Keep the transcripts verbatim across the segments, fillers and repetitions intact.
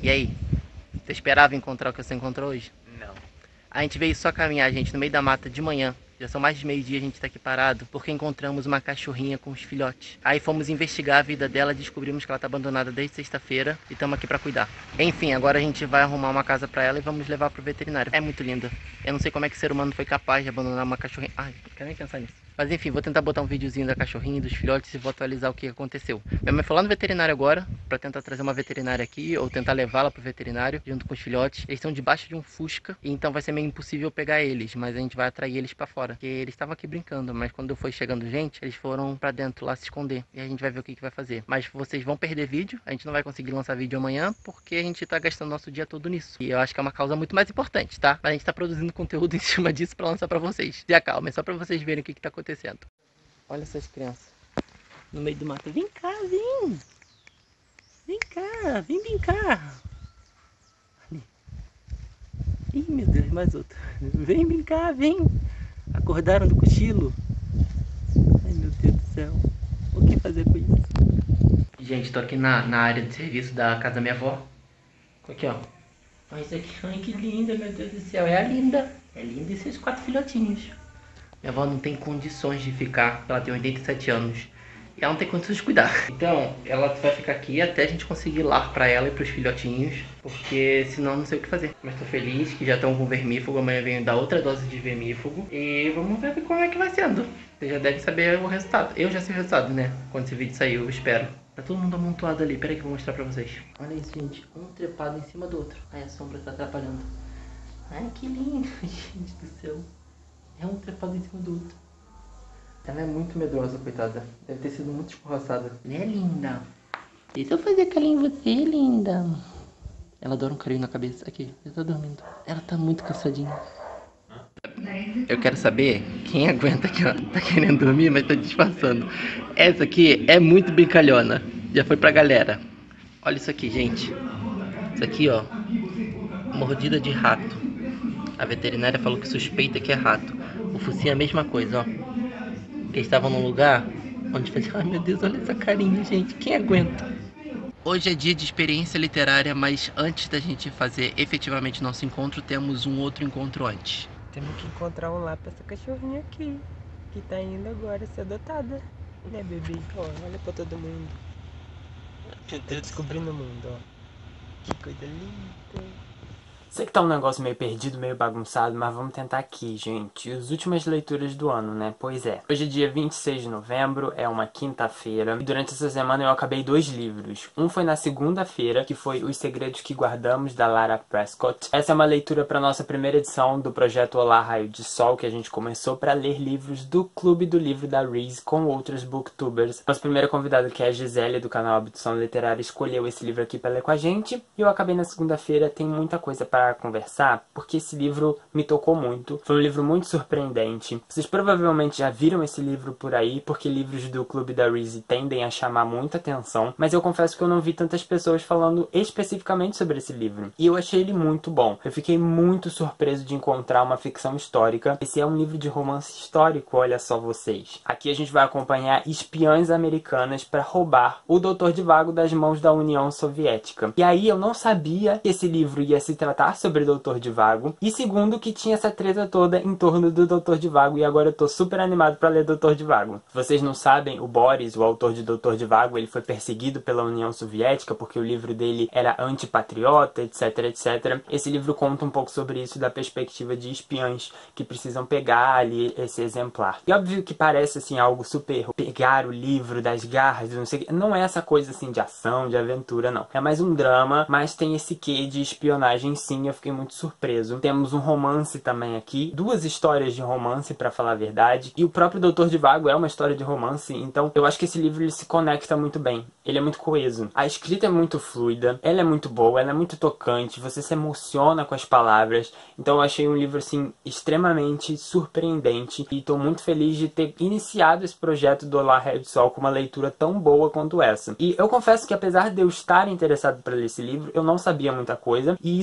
E aí? Você esperava encontrar o que você encontrou hoje? Não. A gente veio só caminhar, gente, no meio da mata de manhã. Já são mais de meio-dia, a gente tá aqui parado, porque encontramos uma cachorrinha com os filhotes. Aí fomos investigar a vida dela, descobrimos que ela tá abandonada desde sexta-feira e estamos aqui pra cuidar. Enfim, agora a gente vai arrumar uma casa pra ela e vamos levar pro veterinário. É muito linda. Eu não sei como é que o ser humano foi capaz de abandonar uma cachorrinha. Ai, não quero nem pensar nisso. Mas enfim, vou tentar botar um videozinho da cachorrinha e dos filhotes e vou atualizar o que aconteceu. Minha mãe foi lá no veterinário agora, pra tentar trazer uma veterinária aqui, ou tentar levá-la pro veterinário, junto com os filhotes. Eles estão debaixo de um Fusca, então vai ser meio impossível pegar eles, mas a gente vai atrair eles pra fora. Porque eles estavam aqui brincando, mas quando foi chegando gente, eles foram pra dentro lá se esconder. E a gente vai ver o que, que vai fazer. Mas vocês vão perder vídeo, a gente não vai conseguir lançar vídeo amanhã, porque a gente tá gastando nosso dia todo nisso. E eu acho que é uma causa muito mais importante, tá? Mas a gente tá produzindo conteúdo em cima disso pra lançar pra vocês. Se acalma, é só pra vocês verem o que, que tá acontecendo. Olha essas crianças no meio do mato. Vem cá, vem! Vem cá, vem brincar! Ali. Ih, meu Deus, mais outro. Vem brincar, vem! Acordaram do cochilo? Ai, meu Deus do céu. O que fazer com isso? Gente, tô aqui na, na área de serviço da casa da minha avó. Aqui, ó. Olha isso aqui. Ai, que linda, meu Deus do céu. É a Linda. É Linda e seus quatro filhotinhos. Minha avó não tem condições de ficar, ela tem oitenta e sete anos. E ela não tem condições de cuidar. Então, ela vai ficar aqui até a gente conseguir lar pra ela e pros filhotinhos. Porque senão não sei o que fazer. Mas tô feliz que já estão com vermífugo. Amanhã venho dar outra dose de vermífugo. E vamos ver como é que vai sendo. Você já deve saber o resultado. Eu já sei o resultado, né? Quando esse vídeo sair, eu espero. Tá todo mundo amontoado ali. Pera aí que eu vou mostrar pra vocês. Olha isso, gente. Um trepado em cima do outro. Ai, a sombra tá atrapalhando. Ai, que lindo. Gente do céu. É um trepado em cima do outro. Ela é muito medrosa, coitada. Deve ter sido muito escorraçada. Né, linda? Deixa eu fazer carinho em você, linda. Ela adora um carinho na cabeça. Aqui, já tá dormindo. Ela tá muito cansadinha. Eu quero saber quem aguenta aqui, ó. Tá querendo dormir, mas tá disfarçando. Essa aqui é muito brincalhona. Já foi pra galera. Olha isso aqui, gente. Isso aqui, ó. Mordida de rato. A veterinária falou que suspeita que é rato. O focinho é a mesma coisa, ó. Eles estavam num lugar onde fazia... Ai, meu Deus, olha essa carinha, gente. Quem aguenta? Hoje é dia de experiência literária, mas antes da gente fazer efetivamente nosso encontro, temos um outro encontro antes. Temos que encontrar um lar pra essa cachorrinha aqui, que tá indo agora ser adotada. Né, bebê? Ó, olha pra todo mundo. Tá descobrindo o mundo, ó. Que coisa linda. Sei que tá um negócio meio perdido, meio bagunçado, mas vamos tentar aqui, gente. As últimas leituras do ano, né? Pois é. Hoje é dia vinte e seis de novembro, é uma quinta-feira. E durante essa semana eu acabei dois livros. Um foi na segunda-feira, que foi Os Segredos que Guardamos, da Lara Prescott. Essa é uma leitura para nossa primeira edição do projeto Olá Raio de Sol, que a gente começou para ler livros do Clube do Livro da Reese com outros booktubers. Nossa primeira convidada, que é a Gisele, do canal Abdução Literária, escolheu esse livro aqui para ler com a gente. E eu acabei na segunda-feira, tem muita coisa para conversar, porque esse livro me tocou muito. Foi um livro muito surpreendente. Vocês provavelmente já viram esse livro por aí, porque livros do Clube da Reese tendem a chamar muita atenção, mas eu confesso que eu não vi tantas pessoas falando especificamente sobre esse livro. E eu achei ele muito bom. Eu fiquei muito surpreso de encontrar uma ficção histórica. Esse é um livro de romance histórico, olha só vocês. Aqui a gente vai acompanhar espiãs americanas para roubar o doutor Zhivago das mãos da União Soviética. E aí eu não sabia que esse livro ia se tratar sobre o doutor Zhivago, e segundo, que tinha essa treta toda em torno do doutor Zhivago, e agora eu tô super animado pra ler doutor Zhivago. Se vocês não sabem, o Boris, o autor de doutor Zhivago, ele foi perseguido pela União Soviética porque o livro dele era antipatriota, etc, etcétera. Esse livro conta um pouco sobre isso da perspectiva de espiãs que precisam pegar ali esse exemplar. E óbvio que parece assim algo super pegar o livro das garras, não sei o que. Não é essa coisa assim de ação, de aventura, não. É mais um drama, mas tem esse quê de espionagem sim. Eu fiquei muito surpreso. Temos um romance também aqui, duas histórias de romance, pra falar a verdade, e o próprio doutor Zhivago é uma história de romance, então eu acho que esse livro ele se conecta muito bem, ele é muito coeso. A escrita é muito fluida, ela é muito boa, ela é muito tocante, você se emociona com as palavras, então eu achei um livro assim extremamente surpreendente e tô muito feliz de ter iniciado esse projeto do Olá Raio de Sol com uma leitura tão boa quanto essa. E eu confesso que apesar de eu estar interessado para ler esse livro, eu não sabia muita coisa, e isso me fez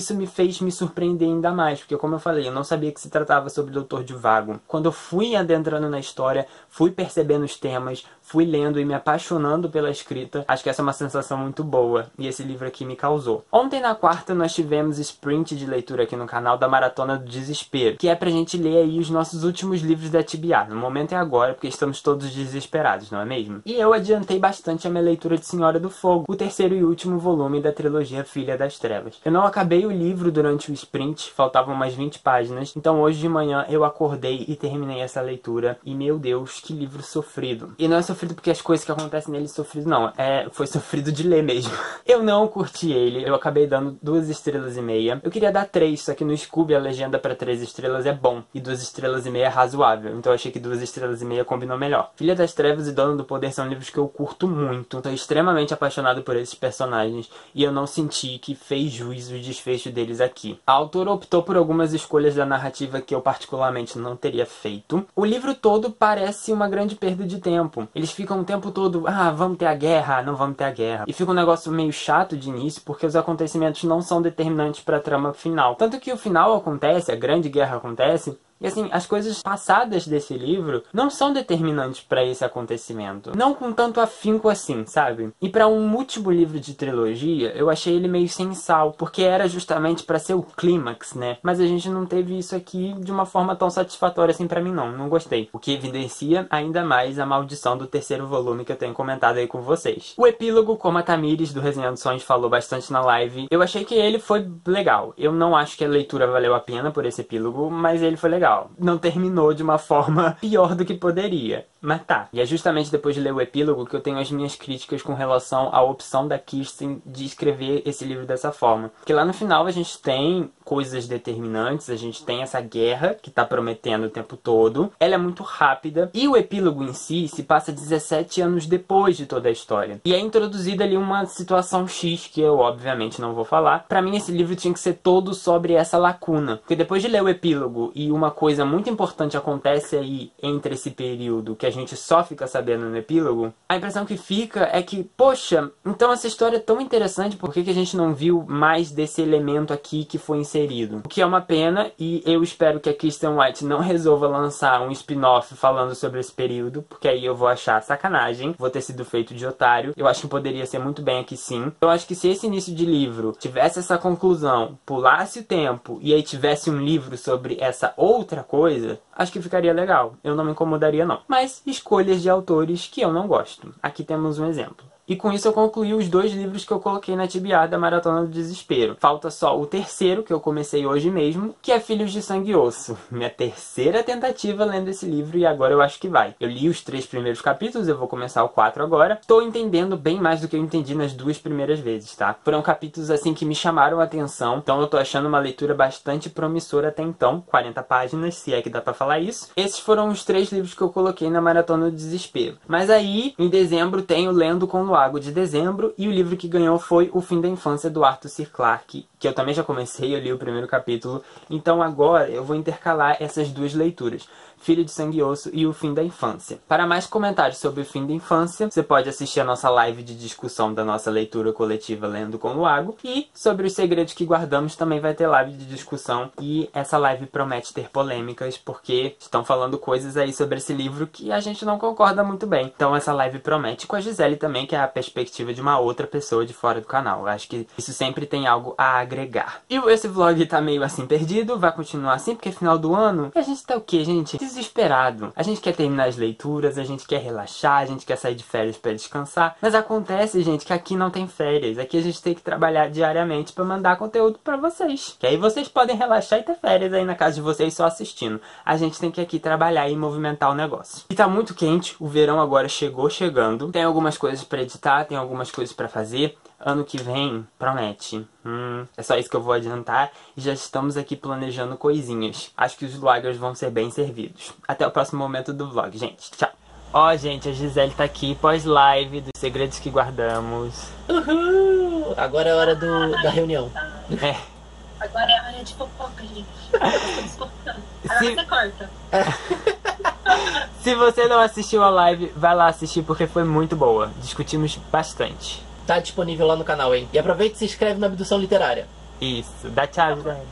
fez me surpreender ainda mais, porque como eu falei, eu não sabia que se tratava sobre Doutor Zhivago. Quando eu fui adentrando na história, fui percebendo os temas, fui lendo e me apaixonando pela escrita, acho que essa é uma sensação muito boa, e esse livro aqui me causou. Ontem na quarta nós tivemos sprint de leitura aqui no canal da Maratona do Desespero, que é pra gente ler aí os nossos últimos livros da T B A. No momento é agora, porque estamos todos desesperados, não é mesmo? E eu adiantei bastante a minha leitura de Senhora do Fogo, o terceiro e último volume da trilogia Filha das Trevas. Eu não acabei o livro durante o sprint, faltavam umas vinte páginas, então hoje de manhã eu acordei e terminei essa leitura, e meu Deus, que livro sofrido. E não é sofrido porque as coisas que acontecem nele sofrido, não, é, foi sofrido de ler mesmo. Eu não curti ele, eu acabei dando duas estrelas e meia. Eu queria dar três, só que no Scooby a legenda para três estrelas é bom, e duas estrelas e meia é razoável, então eu achei que duas estrelas e meia combinou melhor. Filha das Trevas e Dono do Poder são livros que eu curto muito, estou extremamente apaixonado por esses personagens, e eu não senti que fez juízo o desfecho deles aqui. A autora optou por algumas escolhas da narrativa que eu particularmente não teria feito. O livro todo parece uma grande perda de tempo. Eles ficam o tempo todo, ah, vamos ter a guerra, não vamos ter a guerra. E fica um negócio meio chato de início, porque os acontecimentos não são determinantes para a trama final. Tanto que o final acontece, a grande guerra acontece, e assim, as coisas passadas desse livro não são determinantes para esse acontecimento. Não com tanto afinco assim, sabe? E para um último livro de trilogia, eu achei ele meio sem sal, porque era justamente para ser o clímax, né? Mas a gente não teve isso aqui de uma forma tão satisfatória assim para mim não, não gostei. O que evidencia ainda mais a maldição do terceiro volume que eu tenho comentado aí com vocês. O epílogo, como a Tamires do Resenhando Sonhos falou bastante na live, eu achei que ele foi legal. Eu não acho que a leitura valeu a pena por esse epílogo, mas ele foi legal. Não terminou de uma forma pior do que poderia. Mas tá. E é justamente depois de ler o epílogo que eu tenho as minhas críticas com relação à opção da Kirsten de escrever esse livro dessa forma. Porque lá no final a gente tem coisas determinantes, a gente tem essa guerra que tá prometendo o tempo todo. Ela é muito rápida. E o epílogo em si se passa dezessete anos depois de toda a história. E é introduzida ali uma situação X que eu obviamente não vou falar. Pra mim esse livro tinha que ser todo sobre essa lacuna. Porque depois de ler o epílogo e uma coisa muito importante acontece aí entre esse período que a gente só fica sabendo no epílogo, a impressão que fica é que, poxa, então essa história é tão interessante, por que que a gente não viu mais desse elemento aqui que foi inserido? O que é uma pena, e eu espero que a Kristen White não resolva lançar um spin-off falando sobre esse período, porque aí eu vou achar sacanagem, vou ter sido feito de otário. Eu acho que poderia ser muito bem aqui sim. Eu acho que se esse início de livro tivesse essa conclusão, pulasse o tempo, e aí tivesse um livro sobre essa outra coisa, acho que ficaria legal. Eu não me incomodaria não. Mas escolhas de autores que eu não gosto. Aqui temos um exemplo. E com isso eu concluí os dois livros que eu coloquei na T B A da Maratona do Desespero. Falta só o terceiro, que eu comecei hoje mesmo, que é Filhos de Sangue e Osso. Minha terceira tentativa lendo esse livro e agora eu acho que vai. Eu li os três primeiros capítulos, eu vou começar o quatro agora. Estou entendendo bem mais do que eu entendi nas duas primeiras vezes, tá? Foram capítulos assim que me chamaram a atenção, então eu tô achando uma leitura bastante promissora até então. quarenta páginas, se é que dá pra falar isso. Esses foram os três livros que eu coloquei na Maratona do Desespero. Mas aí, em dezembro, tem o Lendo com Luago de dezembro, e o livro que ganhou foi O Fim da Infância, do Arthur C. Clarke, que eu também já comecei, eu li o primeiro capítulo, então agora eu vou intercalar essas duas leituras, Filho de Sangue e Osso e O Fim da Infância. Para mais comentários sobre O Fim da Infância, você pode assistir a nossa live de discussão da nossa leitura coletiva Lendo com Luago, e sobre Os Segredos que Guardamos também vai ter live de discussão, e essa live promete ter polêmicas, porque estão falando coisas aí sobre esse livro que a gente não concorda muito bem. Então essa live promete, com a Gisele também, que é a perspectiva de uma outra pessoa de fora do canal. Eu acho que isso sempre tem algo a agregar. E esse vlog tá meio assim perdido, vai continuar assim, porque é final do ano, e a gente tá o que, gente? Desesperado. A gente quer terminar as leituras, a gente quer relaxar, a gente quer sair de férias pra descansar, mas acontece, gente, que aqui não tem férias. Aqui a gente tem que trabalhar diariamente pra mandar conteúdo pra vocês. Que aí vocês podem relaxar e ter férias aí na casa de vocês só assistindo. A gente tem que aqui trabalhar e movimentar o negócio. E tá muito quente, o verão agora chegou chegando. Tem algumas coisas pra editar, tem algumas coisas pra fazer. Ano que vem, promete. Hum, é só isso que eu vou adiantar. E já estamos aqui planejando coisinhas. Acho que os vloggers vão ser bem servidos. Até o próximo momento do vlog, gente. Tchau. Ó, gente, a Gisele tá aqui pós-live dos Segredos que Guardamos. Uhul! Agora é a hora do, da reunião. É. Agora é a hora de fofoca, gente. Agora Se... você corta. Se você não assistiu a live, vai lá assistir porque foi muito boa. Discutimos bastante. Tá disponível lá no canal, hein? E aproveita e se inscreve na Abdução Literária. Isso, dá tchau, José.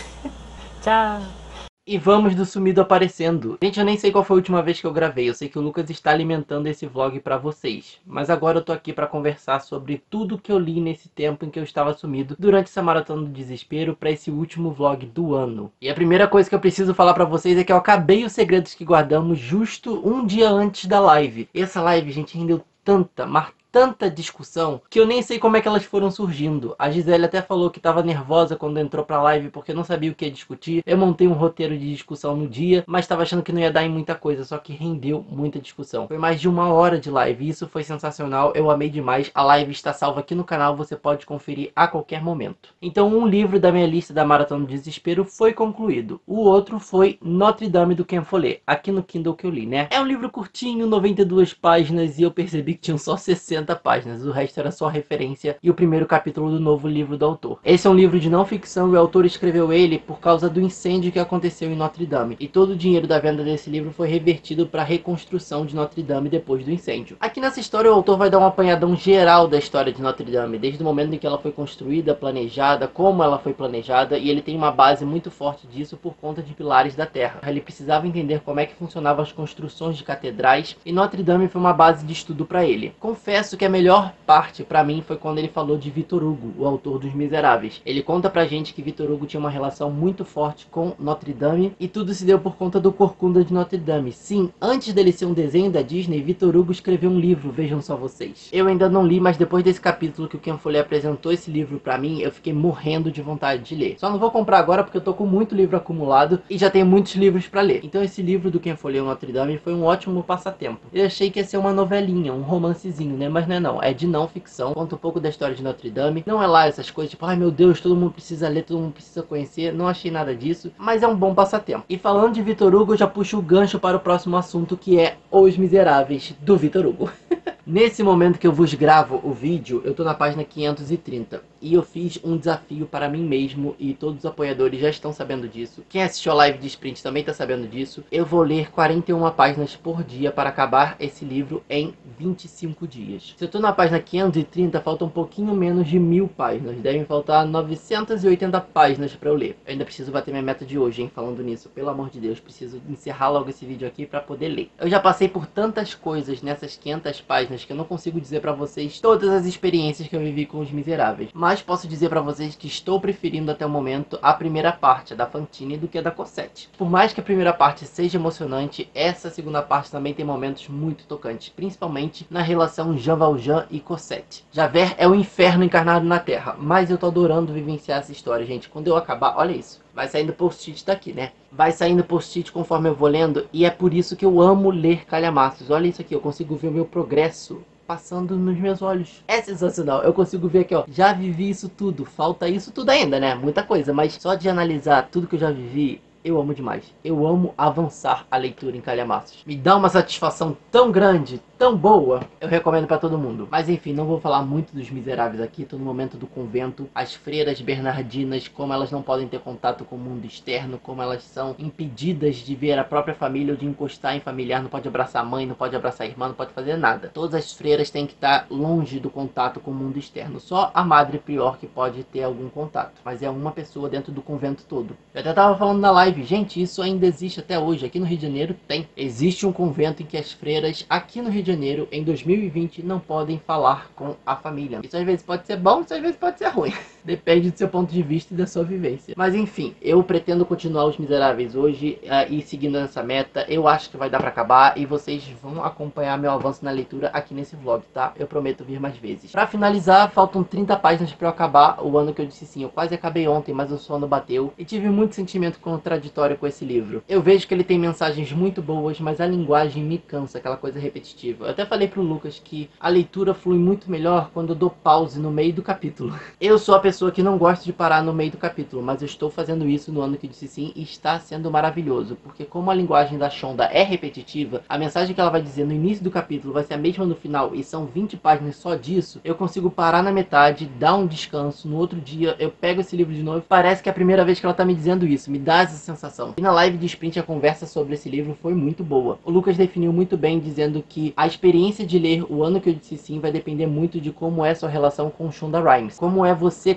Tchau. E vamos do sumido aparecendo. Gente, eu nem sei qual foi a última vez que eu gravei. Eu sei que o Lucas está alimentando esse vlog pra vocês. Mas agora eu tô aqui pra conversar sobre tudo que eu li nesse tempo em que eu estava sumido durante essa maratona do desespero pra esse último vlog do ano. E a primeira coisa que eu preciso falar pra vocês é que eu acabei os segredos que guardamos justo um dia antes da live. E essa live, gente, rendeu tanta, mas tanta discussão que eu nem sei como é que elas foram surgindo. A Gisele até falou que estava nervosa quando entrou pra live porque não sabia o que ia discutir. Eu montei um roteiro de discussão no dia, mas estava achando que não ia dar em muita coisa, só que rendeu muita discussão. Foi mais de uma hora de live, isso foi sensacional, eu amei demais. A live está salva aqui no canal, você pode conferir a qualquer momento. Então um livro da minha lista da Maratona do Desespero foi concluído. O outro foi Notre Dame do Ken Follett, aqui no Kindle que eu li, né? É um livro curtinho, noventa e duas páginas, e eu percebi que tinham só sessenta páginas, o resto era só referência e o primeiro capítulo do novo livro do autor. Esse é um livro de não ficção e o autor escreveu ele por causa do incêndio que aconteceu em Notre Dame, e todo o dinheiro da venda desse livro foi revertido para a reconstrução de Notre Dame depois do incêndio. Aqui nessa história o autor vai dar um apanhadão geral da história de Notre Dame, desde o momento em que ela foi construída, planejada, como ela foi planejada, e ele tem uma base muito forte disso por conta de pilares da terra. Ele precisava entender como é que funcionavam as construções de catedrais, e Notre Dame foi uma base de estudo para ele. Confesso que a melhor parte pra mim foi quando ele falou de Victor Hugo, o autor dos Miseráveis. Ele conta pra gente que Victor Hugo tinha uma relação muito forte com Notre Dame, e tudo se deu por conta do Corcunda de Notre Dame. Sim, antes dele ser um desenho da Disney, Victor Hugo escreveu um livro, vejam só vocês. Eu ainda não li, mas depois desse capítulo que o Ken Follett apresentou esse livro pra mim, eu fiquei morrendo de vontade de ler. Só não vou comprar agora porque eu tô com muito livro acumulado e já tenho muitos livros pra ler. Então esse livro do Ken Follett, Notre Dame, foi um ótimo passatempo. Eu achei que ia ser uma novelinha, um romancezinho, né? Mas não é não. É de não ficção, conta um pouco da história de Notre Dame. Não é lá essas coisas tipo, ai meu Deus, todo mundo precisa ler, todo mundo precisa conhecer. Não achei nada disso, mas é um bom passatempo. E falando de Victor Hugo, eu já puxo o gancho para o próximo assunto, que é Os Miseráveis, do Victor Hugo. Nesse momento que eu vos gravo o vídeo, eu tô na página quinhentos e trinta. E eu fiz um desafio para mim mesmo, e todos os apoiadores já estão sabendo disso. Quem assistiu a live de sprint também tá sabendo disso. Eu vou ler quarenta e uma páginas por dia para acabar esse livro em vinte e cinco dias. Se eu tô na página quinhentos e trinta, falta um pouquinho menos de mil páginas. Devem faltar novecentas e oitenta páginas para eu ler. Eu ainda preciso bater minha meta de hoje, hein? Falando nisso, pelo amor de Deus, preciso encerrar logo esse vídeo aqui para poder ler. Eu já passei por tantas coisas nessas quinhentas páginas que eu não consigo dizer para vocês todas as experiências que eu vivi com Os Miseráveis. Mas posso dizer para vocês que estou preferindo até o momento a primeira parte, a da Fantine, do que a da Cosette. Por mais que a primeira parte seja emocionante, essa segunda parte também tem momentos muito tocantes, principalmente na relação Jean Valjean e Cosette. Javert é o inferno encarnado na Terra, mas eu tô adorando vivenciar essa história, gente. Quando eu acabar, olha isso. Vai saindo post-it daqui, né? Vai saindo post-it conforme eu vou lendo, e é por isso que eu amo ler calhamaços. Olha isso aqui, eu consigo ver o meu progresso passando nos meus olhos. É sensacional, eu consigo ver aqui, ó, já vivi isso tudo, falta isso tudo ainda, né? Muita coisa, mas só de analisar tudo que eu já vivi, eu amo demais. Eu amo avançar a leitura em calhamaços. Me dá uma satisfação tão grande, tão boa, eu recomendo pra todo mundo. Mas enfim, não vou falar muito dos Miseráveis aqui. Tô no momento do convento. As freiras bernardinas, como elas não podem ter contato com o mundo externo, como elas são impedidas de ver a própria família ou de encostar em familiar, não pode abraçar a mãe, não pode abraçar a irmã, não pode fazer nada. Todas as freiras têm que estar longe do contato com o mundo externo. Só a Madre Prior que pode ter algum contato, mas é uma pessoa dentro do convento todo. Eu até tava falando na live, gente, isso ainda existe até hoje. Aqui no Rio de Janeiro tem. Existe um convento em que as freiras aqui no Rio de Janeiro, em dois mil e vinte, não podem falar com a família. Isso às vezes pode ser bom, isso às vezes pode ser ruim. Depende do seu ponto de vista e da sua vivência. Mas enfim, eu pretendo continuar Os Miseráveis hoje uh, e seguindo essa meta. Eu acho que vai dar pra acabar e vocês vão acompanhar meu avanço na leitura aqui nesse vlog, tá? Eu prometo vir mais vezes. Pra finalizar, faltam trinta páginas pra eu acabar o ano que eu disse sim. Eu quase acabei ontem, mas o sono bateu e tive muito sentimento contraditório com esse livro. Eu vejo que ele tem mensagens muito boas, mas a linguagem me cansa, aquela coisa repetitiva. Eu até falei pro Lucas que a leitura flui muito melhor quando eu dou pause no meio do capítulo. Eu sou a pessoa que não gosta de parar no meio do capítulo, mas eu estou fazendo isso no ano que disse sim e está sendo maravilhoso, porque como a linguagem da Shonda é repetitiva, a mensagem que ela vai dizer no início do capítulo vai ser a mesma no final e são vinte páginas só disso, eu consigo parar na metade, dar um descanso, no outro dia eu pego esse livro de novo, parece que é a primeira vez que ela tá me dizendo isso, me dá essa sensação. E na live de sprint a conversa sobre esse livro foi muito boa. O Lucas definiu muito bem dizendo que a experiência de ler O Ano que eu disse sim vai depender muito de como é sua relação com Shonda Rhimes, como é você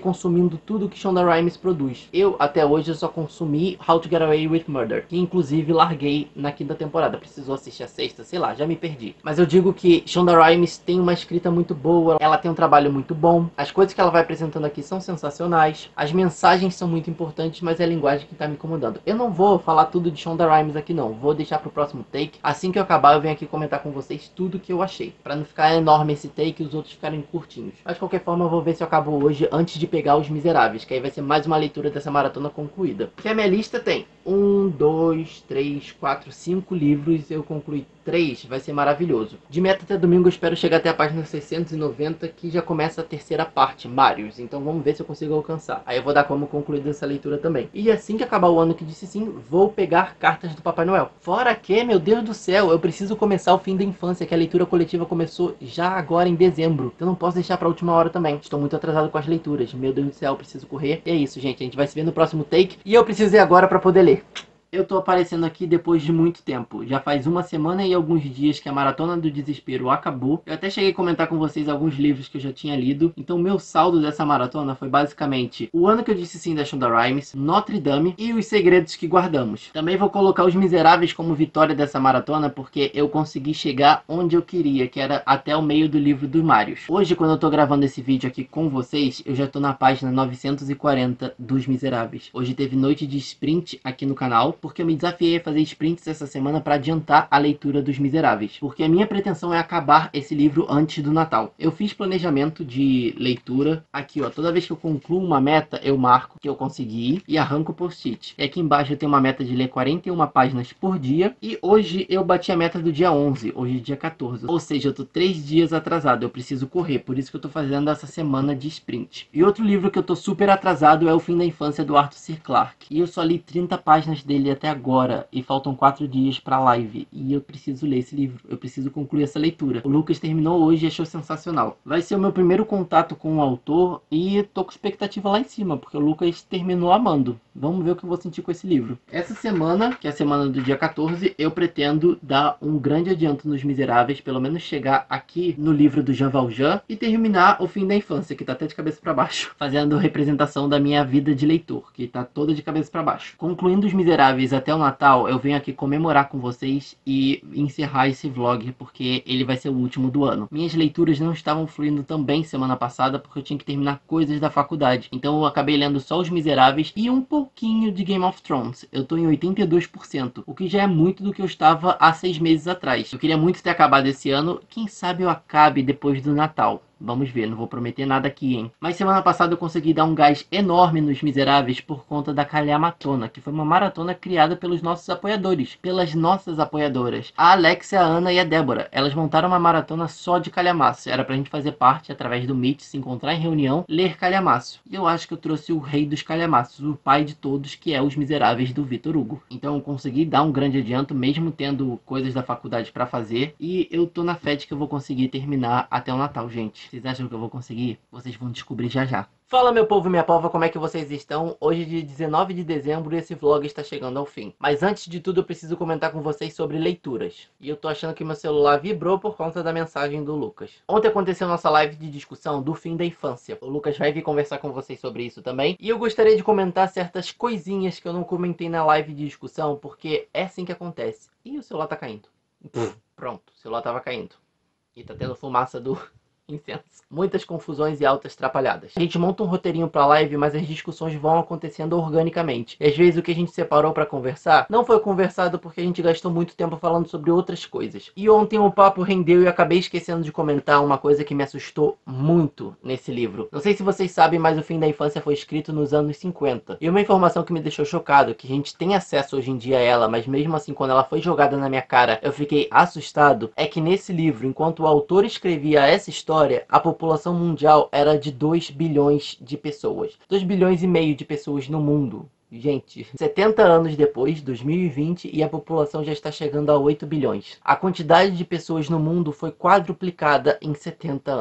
consumindo tudo que Shonda Rhimes produz. Eu, até hoje, eu só consumi How to Get Away with Murder, que inclusive larguei na quinta temporada. Precisou assistir a sexta, sei lá, já me perdi. Mas eu digo que Shonda Rhimes tem uma escrita muito boa, ela tem um trabalho muito bom, as coisas que ela vai apresentando aqui são sensacionais, as mensagens são muito importantes, mas é a linguagem que tá me incomodando. Eu não vou falar tudo de Shonda Rhimes aqui não, vou deixar pro próximo take. Assim que eu acabar eu venho aqui comentar com vocês tudo que eu achei, pra não ficar enorme esse take e os outros ficarem curtinhos. Mas de qualquer forma eu vou ver se eu acabo hoje antes de pegar Os Miseráveis, que aí vai ser mais uma leitura dessa maratona concluída. Porque a minha lista tem um, dois, três, quatro, cinco livros, eu concluí três, vai ser maravilhoso. De meta até domingo eu espero chegar até a página seiscentos e noventa, que já começa a terceira parte, Marius. Então vamos ver se eu consigo alcançar. Aí eu vou dar como concluída essa leitura também. E assim que acabar o ano que disse sim, vou pegar Cartas do Papai Noel. Fora que, meu Deus do céu, eu preciso começar o Fim da Infância, que a leitura coletiva começou já agora em dezembro. Então não posso deixar pra última hora também. Estou muito atrasado com as leituras. Meu Deus do céu, eu preciso correr. E é isso, gente. A gente vai se ver no próximo take. E eu preciso ir agora pra poder ler. Eu tô aparecendo aqui depois de muito tempo. Já faz uma semana e alguns dias que a Maratona do Desespero acabou. Eu até cheguei a comentar com vocês alguns livros que eu já tinha lido. Então meu saldo dessa maratona foi basicamente O Ano que Eu Disse Sim, da Shonda Rhimes, Notre Dame e Os Segredos que Guardamos. Também vou colocar Os Miseráveis como vitória dessa maratona, porque eu consegui chegar onde eu queria, que era até o meio do livro do Marius. Hoje, quando eu tô gravando esse vídeo aqui com vocês, eu já tô na página novecentos e quarenta dos Miseráveis. Hoje teve noite de sprint aqui no canal, porque eu me desafiei a fazer sprints essa semana para adiantar a leitura dos Miseráveis, porque a minha pretensão é acabar esse livro antes do Natal. Eu fiz planejamento de leitura aqui, ó, toda vez que eu concluo uma meta, eu marco que eu consegui e arranco o post-it. E aqui embaixo eu tenho uma meta de ler quarenta e uma páginas por dia, e hoje eu bati a meta do dia onze, hoje é dia quatorze, ou seja, eu tô três dias atrasado, eu preciso correr, por isso que eu tô fazendo essa semana de sprint. E outro livro que eu tô super atrasado é O Fim da Infância, do Arthur C. Clarke, e eu só li trinta páginas dele até agora, e faltam quatro dias pra live, e eu preciso ler esse livro, eu preciso concluir essa leitura. O Lucas terminou hoje e achou sensacional. Vai ser o meu primeiro contato com o autor, e tô com expectativa lá em cima, porque o Lucas terminou amando. Vamos ver o que eu vou sentir com esse livro. Essa semana, que é a semana do dia quatorze, eu pretendo dar um grande adianto nos Miseráveis, pelo menos chegar aqui no livro do Jean Valjean, e terminar O Fim da Infância, que tá até de cabeça pra baixo, fazendo representação da minha vida de leitor, que tá toda de cabeça pra baixo. Concluindo Os Miseráveis até o Natal, eu venho aqui comemorar com vocês e encerrar esse vlog, porque ele vai ser o último do ano. Minhas leituras não estavam fluindo tão bem semana passada, porque eu tinha que terminar coisas da faculdade. Então eu acabei lendo só Os Miseráveis e um pouquinho de Game of Thrones. Eu tô em oitenta e dois por cento, o que já é muito do que eu estava há seis meses atrás. Eu queria muito ter acabado esse ano, quem sabe eu acabe depois do Natal. Vamos ver, não vou prometer nada aqui, hein? Mas semana passada eu consegui dar um gás enorme nos Miseráveis por conta da Calhamatona, que foi uma maratona criada pelos nossos apoiadores, pelas nossas apoiadoras, a Alexia, a Ana e a Débora. Elas montaram uma maratona só de calhamaço. Era pra gente fazer parte, através do Meet, se encontrar em reunião, ler calhamaço. E eu acho que eu trouxe o rei dos calhamaços, o pai de todos, que é Os Miseráveis, do Victor Hugo. Então eu consegui dar um grande adianto, mesmo tendo coisas da faculdade pra fazer, e eu tô na fé de que eu vou conseguir terminar até o Natal, gente. Vocês acham que eu vou conseguir? Vocês vão descobrir já já. Fala, meu povo e minha pova, como é que vocês estão? Hoje é dia dezenove de dezembro e esse vlog está chegando ao fim. Mas antes de tudo eu preciso comentar com vocês sobre leituras. E eu tô achando que meu celular vibrou por conta da mensagem do Lucas. Ontem aconteceu nossa live de discussão do fim da infância. O Lucas vai vir conversar com vocês sobre isso também. E eu gostaria de comentar certas coisinhas que eu não comentei na live de discussão, porque é assim que acontece. Ih, o celular tá caindo. Pronto, o celular tava caindo. E tá tendo fumaça do... incenso. Muitas confusões e altas atrapalhadas. A gente monta um roteirinho pra live, mas as discussões vão acontecendo organicamente. E às vezes o que a gente separou pra conversar não foi conversado porque a gente gastou muito tempo falando sobre outras coisas. E ontem o papo rendeu e eu acabei esquecendo de comentar uma coisa que me assustou muito nesse livro. Não sei se vocês sabem, mas O Fim da Infância foi escrito nos anos cinquenta. E uma informação que me deixou chocado, que a gente tem acesso hoje em dia a ela, mas mesmo assim quando ela foi jogada na minha cara eu fiquei assustado, é que nesse livro, enquanto o autor escrevia essa história, a população mundial era de dois bilhões de pessoas. dois bilhões e meio de pessoas no mundo. Gente, setenta anos depois, dois mil e vinte, e a população já está chegando a oito bilhões. A quantidade de pessoas no mundo foi quadruplicada em setenta anos.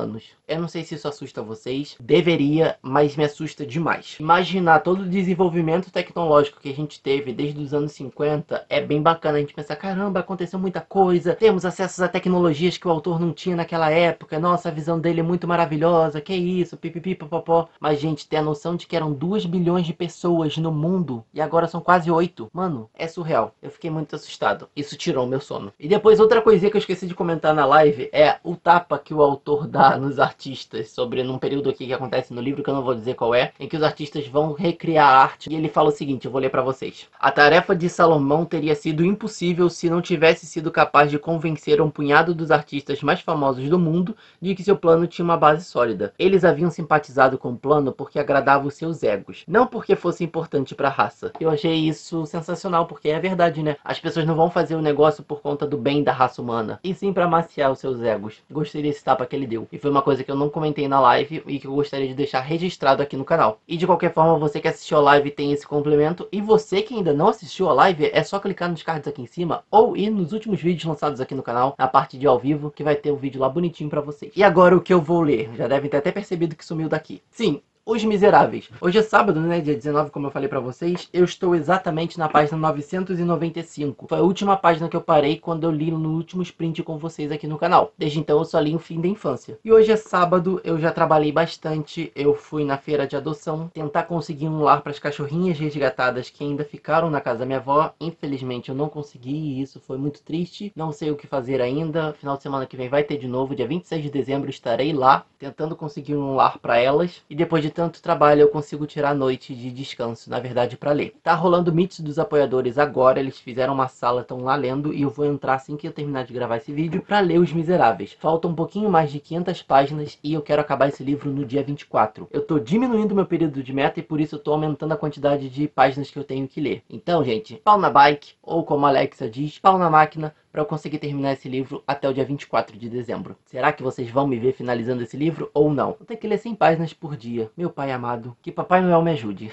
Eu não sei se isso assusta vocês, deveria, mas me assusta demais. Imaginar todo o desenvolvimento tecnológico que a gente teve desde os anos cinquenta é bem bacana a gente pensar, caramba, aconteceu muita coisa, temos acesso a tecnologias que o autor não tinha naquela época, nossa, a visão dele é muito maravilhosa, que isso, pipipi, popopó. Mas, gente, ter a noção de que eram duas bilhões de pessoas no mundo e agora são quase oito. Mano, é surreal. Eu fiquei muito assustado. Isso tirou meu sono. E depois, outra coisinha que eu esqueci de comentar na live é o tapa que o autor dá nos artistas sobre num período aqui que acontece no livro, que eu não vou dizer qual é, em que os artistas vão recriar a arte. E ele fala o seguinte, eu vou ler pra vocês. A tarefa de Salomão teria sido impossível se não tivesse sido capaz de convencer um punhado dos artistas mais famosos do mundo de que seu plano tinha uma base sólida. Eles haviam simpatizado com o plano porque agradava os seus egos, não porque fosse importante pra raça. Eu achei isso sensacional, porque é verdade, né? As pessoas não vão fazer o negócio por conta do bem da raça humana, e sim pra maciar os seus egos. Gostei desse tapa que ele deu. E foi uma coisa que eu não comentei na live e que eu gostaria de deixar registrado aqui no canal. E de qualquer forma, você que assistiu a live tem esse complemento, e você que ainda não assistiu a live, é só clicar nos cards aqui em cima, ou ir nos últimos vídeos lançados aqui no canal, na parte de ao vivo, que vai ter o vídeo lá bonitinho pra vocês. E agora o que eu vou ler? Já devem ter até percebido que sumiu daqui. Sim, Os Miseráveis. Hoje é sábado, né, dia dezenove, como eu falei pra vocês. Eu estou exatamente na página novecentos e noventa e cinco. Foi a última página que eu parei quando eu li no último sprint com vocês aqui no canal. Desde então eu só li o fim da infância. E hoje é sábado, eu já trabalhei bastante. Eu fui na feira de adoção tentar conseguir um lar para as cachorrinhas resgatadas que ainda ficaram na casa da minha avó. Infelizmente eu não consegui e isso foi muito triste. Não sei o que fazer ainda. Final de semana que vem vai ter de novo. Dia vinte e seis de dezembro estarei lá tentando conseguir um lar para elas. E depois de tanto trabalho eu consigo tirar a noite de descanso, na verdade, para ler. Tá rolando o Meet dos apoiadores agora, eles fizeram uma sala, estão lá lendo, e eu vou entrar assim que eu terminar de gravar esse vídeo para ler Os Miseráveis. Faltam um pouquinho mais de quinhentas páginas e eu quero acabar esse livro no dia vinte e quatro. Eu tô diminuindo meu período de meta e por isso eu tô aumentando a quantidade de páginas que eu tenho que ler. Então, gente, pau na bike, ou como a Alexa diz, pau na máquina, para eu conseguir terminar esse livro até o dia vinte e quatro de dezembro. Será que vocês vão me ver finalizando esse livro ou não? Vou ter que ler cem páginas por dia. Meu pai amado, que Papai Noel me ajude.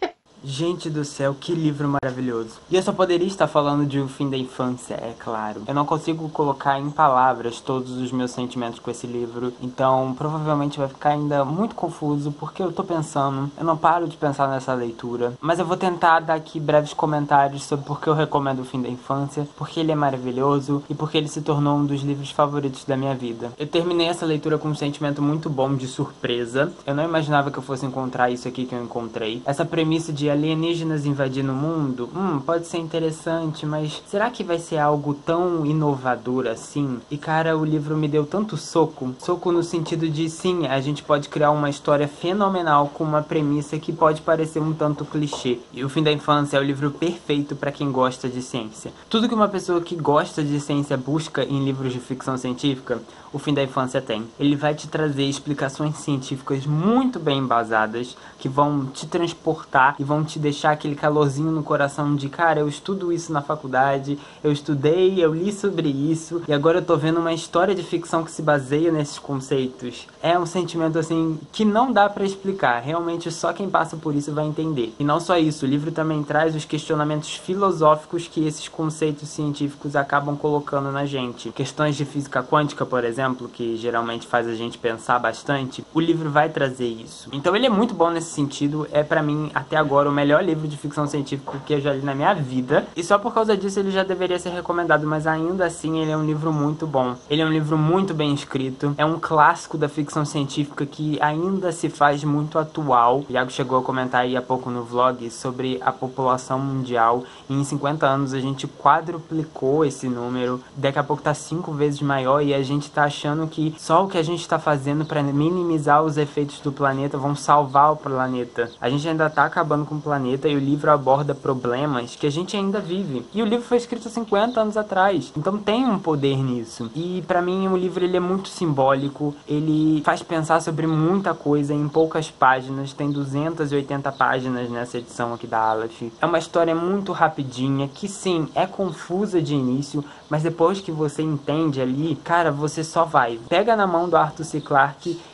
Gente do céu, que livro maravilhoso. E eu só poderia estar falando de O Fim da Infância, é claro. Eu não consigo colocar em palavras todos os meus sentimentos com esse livro, então provavelmente vai ficar ainda muito confuso, porque eu tô pensando, eu não paro de pensar nessa leitura. Mas eu vou tentar dar aqui breves comentários sobre por que eu recomendo O Fim da Infância, porque ele é maravilhoso e porque ele se tornou um dos livros favoritos da minha vida. Eu terminei essa leitura com um sentimento muito bom de surpresa. Eu não imaginava que eu fosse encontrar isso aqui que eu encontrei. Essa premissa de alienígenas invadindo o mundo, hum, pode ser interessante, mas será que vai ser algo tão inovador assim? E cara, o livro me deu tanto soco, soco no sentido de sim, a gente pode criar uma história fenomenal com uma premissa que pode parecer um tanto clichê. E O Fim da Infância é o livro perfeito para quem gosta de ciência. Tudo que uma pessoa que gosta de ciência busca em livros de ficção científica, O Fim da Infância tem. Ele vai te trazer explicações científicas muito bem embasadas, que vão te transportar e vão te deixar aquele calorzinho no coração de, cara, eu estudo isso na faculdade, eu estudei, eu li sobre isso, e agora eu tô vendo uma história de ficção que se baseia nesses conceitos. É um sentimento, assim, que não dá pra explicar, realmente só quem passa por isso vai entender. E não só isso, o livro também traz os questionamentos filosóficos que esses conceitos científicos acabam colocando na gente. Questões de física quântica, por exemplo, que geralmente faz a gente pensar bastante, o livro vai trazer isso. Então ele é muito bom nesse sentido, é pra mim, até agora, o melhor livro de ficção científica que eu já li na minha vida. E só por causa disso ele já deveria ser recomendado, mas ainda assim ele é um livro muito bom. Ele é um livro muito bem escrito, é um clássico da ficção científica que ainda se faz muito atual. O Iago chegou a comentar aí há pouco no vlog sobre a população mundial, e em cinquenta anos a gente quadruplicou esse número, daqui a pouco tá cinco vezes maior, e a gente tá achando que só o que a gente tá fazendo para minimizar os efeitos do planeta vão salvar o planeta. A gente ainda tá acabando com o planeta e o livro aborda problemas que a gente ainda vive. E o livro foi escrito há cinquenta anos atrás, então tem um poder nisso. E pra mim o livro ele é muito simbólico, ele faz pensar sobre muita coisa em poucas páginas, tem duzentas e oitenta páginas nessa edição aqui da Aleph. É uma história muito rapidinha, que sim, é confusa de início, mas depois que você entende ali, cara, você só vai. Pega na mão do Arthur C. Clarke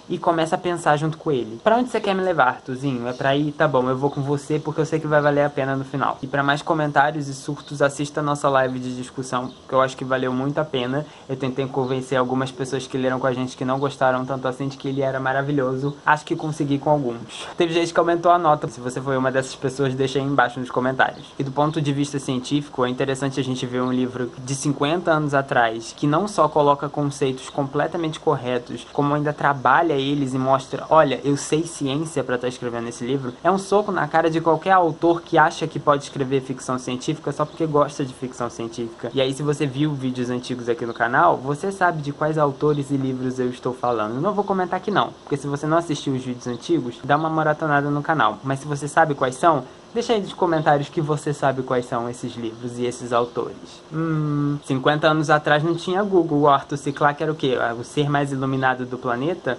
e começa a pensar junto com ele. Pra onde você quer me levar, Arthurzinho? É pra ir? Tá bom, eu vou com você porque eu sei que vai valer a pena no final. E pra mais comentários e surtos, assista a nossa live de discussão, que eu acho que valeu muito a pena. Eu tentei convencer algumas pessoas que leram com a gente que não gostaram tanto assim de que ele era maravilhoso. Acho que consegui com alguns. Teve gente que aumentou a nota. Se você foi uma dessas pessoas, deixa aí embaixo nos comentários. E do ponto de vista científico, é interessante a gente ver um livro de cinquenta anos atrás, que não só coloca conceitos completamente corretos, como ainda trabalha eles e mostra, olha, eu sei ciência pra estar escrevendo esse livro. É um soco na cara de qualquer autor que acha que pode escrever ficção científica só porque gosta de ficção científica. E aí, se você viu vídeos antigos aqui no canal, você sabe de quais autores e livros eu estou falando. Eu não vou comentar aqui não, porque se você não assistiu os vídeos antigos, dá uma maratonada no canal. Mas se você sabe quais são, deixa aí nos comentários que você sabe quais são esses livros e esses autores. Hum, cinquenta anos atrás não tinha Google. O Arthur C. Clarke era o quê? O ser mais iluminado do planeta?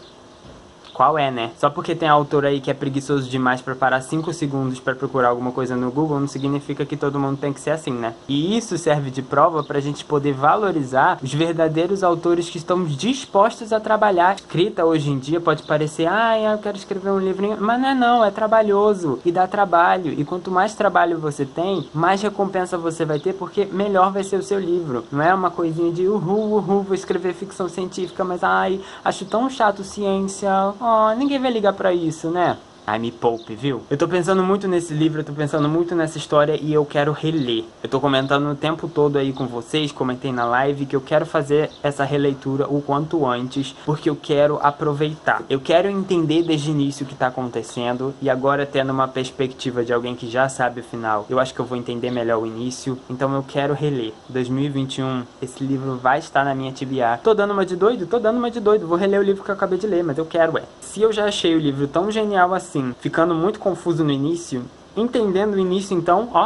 Qual é, né? Só porque tem autor aí que é preguiçoso demais pra parar cinco segundos pra procurar alguma coisa no Google, não significa que todo mundo tem que ser assim, né? E isso serve de prova pra gente poder valorizar os verdadeiros autores que estão dispostos a trabalhar. Escrita hoje em dia pode parecer, ah, eu quero escrever um livrinho, mas não é não, é trabalhoso e dá trabalho. E quanto mais trabalho você tem, mais recompensa você vai ter, porque melhor vai ser o seu livro. Não é uma coisinha de uhul, uhul, vou escrever ficção científica, mas ai, acho tão chato ciência. Oh, ninguém vai ligar pra isso, né? Ai, me poupe, viu? Eu tô pensando muito nesse livro, eu tô pensando muito nessa história e eu quero reler. Eu tô comentando o tempo todo aí com vocês, comentei na live que eu quero fazer essa releitura o quanto antes, porque eu quero aproveitar. Eu quero entender desde o início o que tá acontecendo e agora tendo uma perspectiva de alguém que já sabe o final, eu acho que eu vou entender melhor o início, então eu quero reler. dois mil e vinte e um, esse livro vai estar na minha T B A. Tô dando uma de doido? Tô dando uma de doido. Vou reler o livro que eu acabei de ler, mas eu quero, é. Se eu já achei o livro tão genial assim, ficando muito confuso no início, entendendo o início então, ó,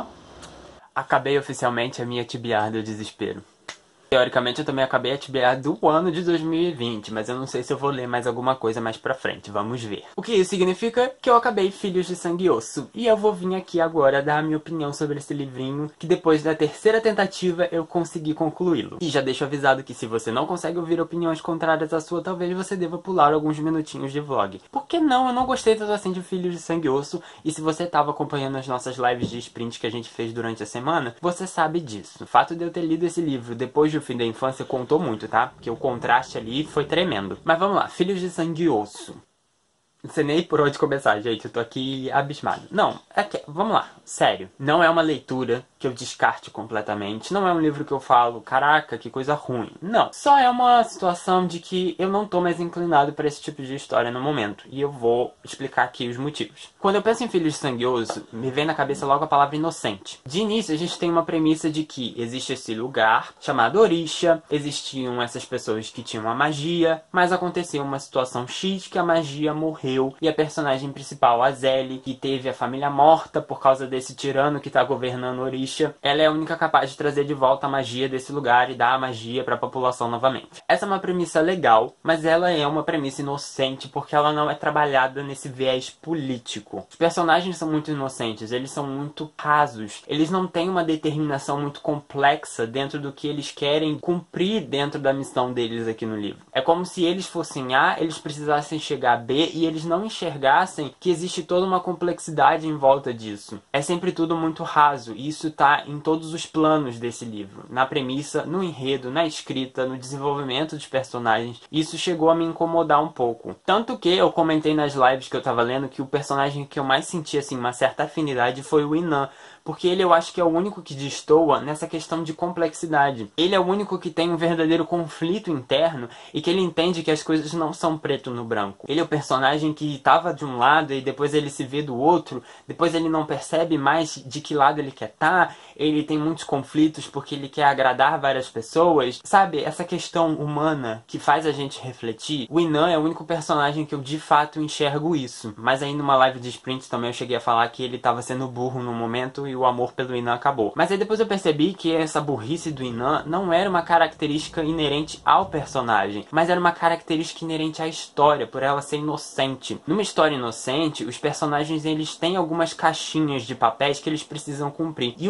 acabei oficialmente a minha T B A do desespero. Teoricamente eu também acabei a T B A do ano de dois mil e vinte, mas eu não sei se eu vou ler mais alguma coisa mais pra frente, vamos ver. O que isso significa? Que eu acabei Filhos de Sangue e Osso. E eu vou vir aqui agora dar a minha opinião sobre esse livrinho, que depois da terceira tentativa eu consegui concluí-lo. E já deixo avisado que se você não consegue ouvir opiniões contrárias à sua, talvez você deva pular alguns minutinhos de vlog. Por que não? Eu não gostei tanto assim de Filhos de Sangue e Osso, e se você tava acompanhando as nossas lives de sprint que a gente fez durante a semana, você sabe disso. O fato de eu ter lido esse livro depois de O Fim da Infância contou muito, tá? Porque o contraste ali foi tremendo. Mas vamos lá, Filhos de Sangue e Osso. Não sei nem por onde começar, gente. Eu tô aqui abismado. Não, é que... vamos lá. Sério. Não é uma leitura que eu descarte completamente. Não é um livro que eu falo, caraca, que coisa ruim. Não. Só é uma situação de que eu não tô mais inclinado pra esse tipo de história no momento. E eu vou explicar aqui os motivos. Quando eu penso em Filhos de Sangue e Osso, me vem na cabeça logo a palavra inocente. De início, a gente tem uma premissa de que existe esse lugar chamado Orisha. Existiam essas pessoas que tinham a magia. Mas aconteceu uma situação X que a magia morreu. E a personagem principal, a Zélie, que teve a família morta por causa desse tirano que tá governando Orisha, ela é a única capaz de trazer de volta a magia desse lugar e dar a magia para a população novamente. Essa é uma premissa legal, mas ela é uma premissa inocente porque ela não é trabalhada nesse viés político. Os personagens são muito inocentes, eles são muito rasos, eles não têm uma determinação muito complexa dentro do que eles querem cumprir dentro da missão deles aqui no livro. É como se eles fossem A, eles precisassem chegar a B e eles não enxergassem que existe toda uma complexidade em volta disso. É sempre tudo muito raso, e isso tá em todos os planos desse livro. Na premissa, no enredo, na escrita, no desenvolvimento dos personagens. Isso chegou a me incomodar um pouco. Tanto que eu comentei nas lives que eu tava lendo que o personagem que eu mais senti assim, uma certa afinidade foi o Inan. Porque ele eu acho que é o único que destoa nessa questão de complexidade. Ele é o único que tem um verdadeiro conflito interno e que ele entende que as coisas não são preto no branco. Ele é o personagem que estava de um lado e depois ele se vê do outro, depois ele não percebe mais de que lado ele quer estar, ele tem muitos conflitos porque ele quer agradar várias pessoas. Sabe, essa questão humana que faz a gente refletir, o Inan é o único personagem que eu de fato enxergo isso. Mas aí numa live de sprint também eu cheguei a falar que ele estava sendo burro no momento e o amor pelo Inan acabou. Mas aí depois eu percebi que essa burrice do Inan não era uma característica inerente ao personagem, mas era uma característica inerente à história, por ela ser inocente. Numa história inocente, os personagens eles têm algumas caixinhas de papéis que eles precisam cumprir. E o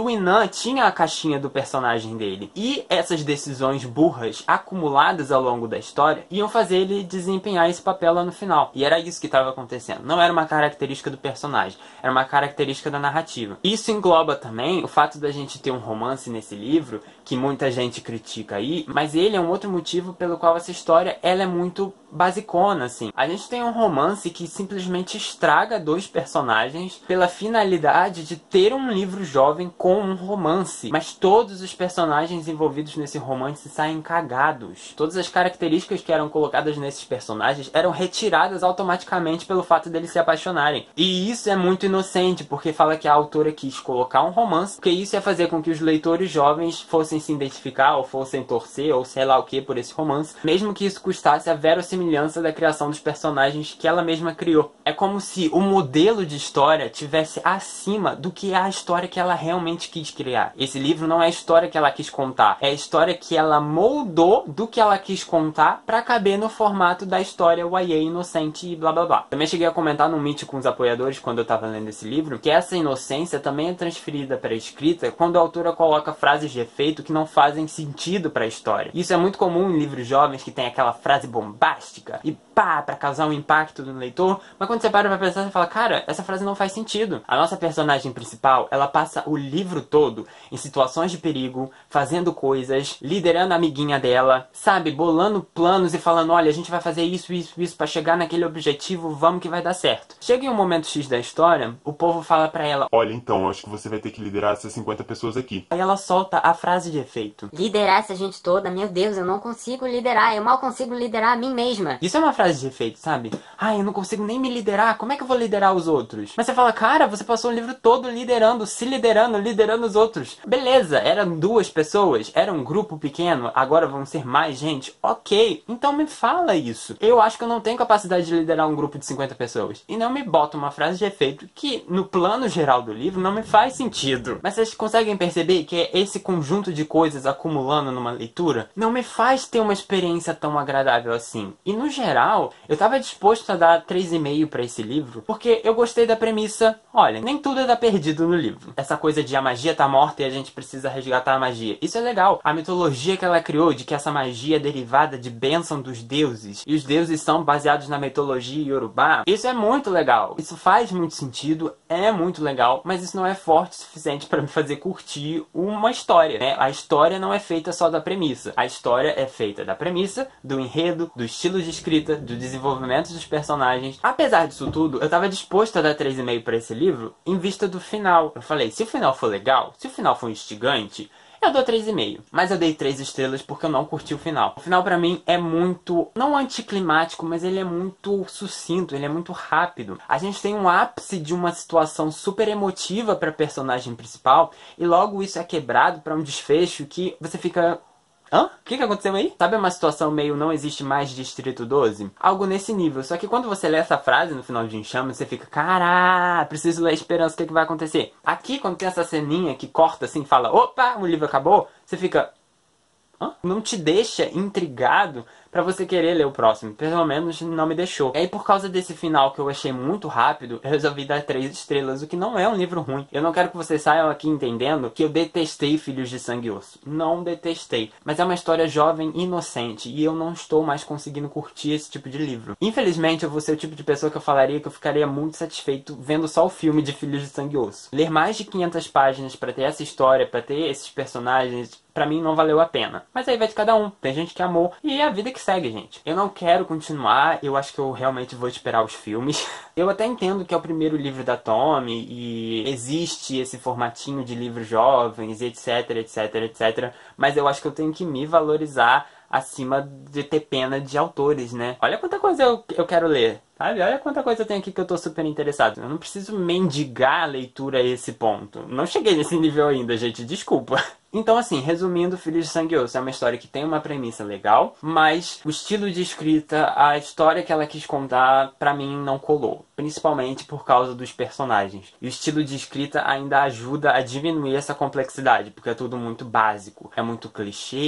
o Inan tinha a caixinha do personagem dele. E essas decisões burras acumuladas ao longo da história iam fazer ele desempenhar esse papel lá no final. E era isso que estava acontecendo. Não era uma característica do personagem, era uma característica da narrativa. Isso engloba também o fato da gente ter um romance nesse livro, que muita gente critica aí, mas ele é um outro motivo pelo qual essa história ela é muito basicona, assim. A gente tem um romance que simplesmente estraga dois personagens pela finalidade de ter um livro jovem com um romance. Mas todos os personagens envolvidos nesse romance saem cagados. Todas as características que eram colocadas nesses personagens eram retiradas automaticamente pelo fato deles se apaixonarem. E isso é muito inocente, porque fala que a autora quis colocar um romance, porque isso ia fazer com que os leitores jovens fossem se identificar, ou fossem torcer, ou sei lá o que, por esse romance, mesmo que isso custasse a verossimilhança da criação dos personagens que ela mesma criou. É como se o modelo de história tivesse acima do que é a história que ela realmente quis criar. Esse livro não é a história que ela quis contar, é a história que ela moldou do que ela quis contar pra caber no formato da história Y A inocente e blá blá blá. Também cheguei a comentar num meet com os apoiadores quando eu tava lendo esse livro, que essa inocência também é transferida para a escrita quando a autora coloca frases de efeito que não fazem sentido para a história. Isso é muito comum em livros jovens que tem aquela frase bombástica e pá, pra causar um impacto no leitor, mas quando você para pra pensar, você fala, cara, essa frase não faz sentido. A nossa personagem principal, ela passa o livro todo em situações de perigo, fazendo coisas, liderando a amiguinha dela, sabe, bolando planos e falando, olha, a gente vai fazer isso, isso, isso pra chegar naquele objetivo, vamos que vai dar certo. Chega em um momento X da história, o povo fala pra ela, olha, então, acho que você vai ter que liderar essas cinquenta pessoas aqui. Aí ela solta a frase de efeito. Liderar essa gente toda, meu Deus, eu não consigo liderar, eu mal consigo liderar a mim mesma. Isso é uma frase de efeito, sabe? Ai, eu não consigo nem me liderar, como é que eu vou liderar os outros? Mas você fala, cara, você passou o livro todo liderando, se liderando, liderando os outros. Beleza, eram duas pessoas, era um grupo pequeno, agora vão ser mais gente. Ok, então me fala isso. Eu acho que eu não tenho capacidade de liderar um grupo de cinquenta pessoas. E não me bota uma frase de efeito que, no plano geral do livro, não me faz sentido. Mas vocês conseguem perceber que é esse conjunto de coisas acumulando numa leitura não me faz ter uma experiência tão agradável assim. E no geral, eu tava disposto a dar três e meio pra esse livro, porque eu gostei da premissa, olha, nem tudo é da perdido no livro. Essa coisa de a magia tá morta e a gente precisa resgatar a magia. Isso é legal. A mitologia que ela criou de que essa magia é derivada de bênção dos deuses, e os deuses são baseados na mitologia iorubá, isso é muito legal. Isso faz muito sentido, é muito legal, mas isso não é forte o suficiente pra me fazer curtir uma história, né? A história não é feita só da premissa. A história é feita da premissa, do enredo, do estilo de escrita, do desenvolvimento dos personagens. Apesar disso tudo, eu tava disposto a dar três e meio pra esse livro em vista do final. Eu falei, se o final for legal, se o final for instigante, eu dou três e meio. Mas eu dei três estrelas porque eu não curti o final. O final pra mim é muito, não anticlimático, mas ele é muito sucinto, ele é muito rápido. A gente tem um ápice de uma situação super emotiva pra personagem principal e logo isso é quebrado pra um desfecho que você fica... Hã? O que que aconteceu aí? Sabe uma situação meio não existe mais Distrito doze? Algo nesse nível. Só que quando você lê essa frase no final de Enxame, você fica, caralho, preciso ler a esperança, o que que vai acontecer? Aqui, quando tem essa ceninha que corta assim, fala, opa, o livro acabou, você fica... Hã? Não te deixa intrigado pra você querer ler o próximo. Pelo menos não me deixou. E aí, por causa desse final que eu achei muito rápido, eu resolvi dar três estrelas, o que não é um livro ruim. Eu não quero que vocês saiam aqui entendendo que eu detestei Filhos de Sangue e Osso. Não detestei. Mas é uma história jovem e inocente, e eu não estou mais conseguindo curtir esse tipo de livro. Infelizmente, eu vou ser o tipo de pessoa que eu falaria que eu ficaria muito satisfeito vendo só o filme de Filhos de Sangue e Osso. Ler mais de quinhentas páginas pra ter essa história, pra ter esses personagens, pra mim não valeu a pena. Mas aí vai de cada um. Tem gente que amou, e é a vida que segue, gente. Eu não quero continuar, eu acho que eu realmente vou esperar os filmes. Eu até entendo que é o primeiro livro da Tommy e existe esse formatinho de livros jovens, etc, etc, etc. Mas eu acho que eu tenho que me valorizar acima de ter pena de autores, né? Olha quanta coisa eu, eu quero ler, sabe? Olha quanta coisa eu tenho aqui que eu tô super interessado. Eu não preciso mendigar a leitura a esse ponto. Não cheguei nesse nível ainda, gente, desculpa. Então, assim, resumindo, Filhos de Sangue e Osso é uma história que tem uma premissa legal, mas o estilo de escrita, a história que ela quis contar, pra mim não colou. Principalmente por causa dos personagens. E o estilo de escrita ainda ajuda a diminuir essa complexidade, porque é tudo muito básico. É muito clichê,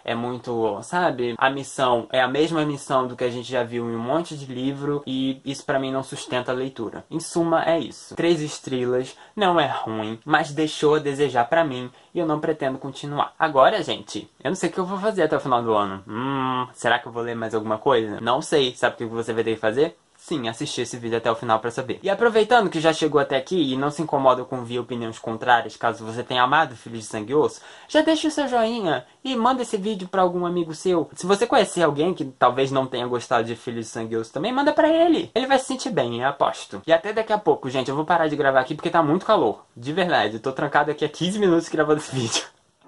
é muito, sabe? A missão é a mesma missão do que a gente já viu em um monte de livro e isso pra mim não sustenta a leitura. Em suma, é isso. Três estrelas, não é ruim, mas deixou a desejar pra mim e eu não pretendo continuar. Agora, gente, eu não sei o que eu vou fazer até o final do ano. Hum, será que eu vou ler mais alguma coisa? Não sei. Sabe o que você vai ter que fazer? Sim, assistir esse vídeo até o final pra saber. E aproveitando que já chegou até aqui e não se incomoda com ver opiniões contrárias, caso você tenha amado Filhos de Sangue e Osso, já deixa o seu joinha e manda esse vídeo pra algum amigo seu. Se você conhecer alguém que talvez não tenha gostado de Filhos de Sangue e Osso também, manda pra ele. Ele vai se sentir bem, eu aposto. E até daqui a pouco, gente. Eu vou parar de gravar aqui porque tá muito calor. De verdade, eu tô trancado aqui há quinze minutos gravando esse vídeo.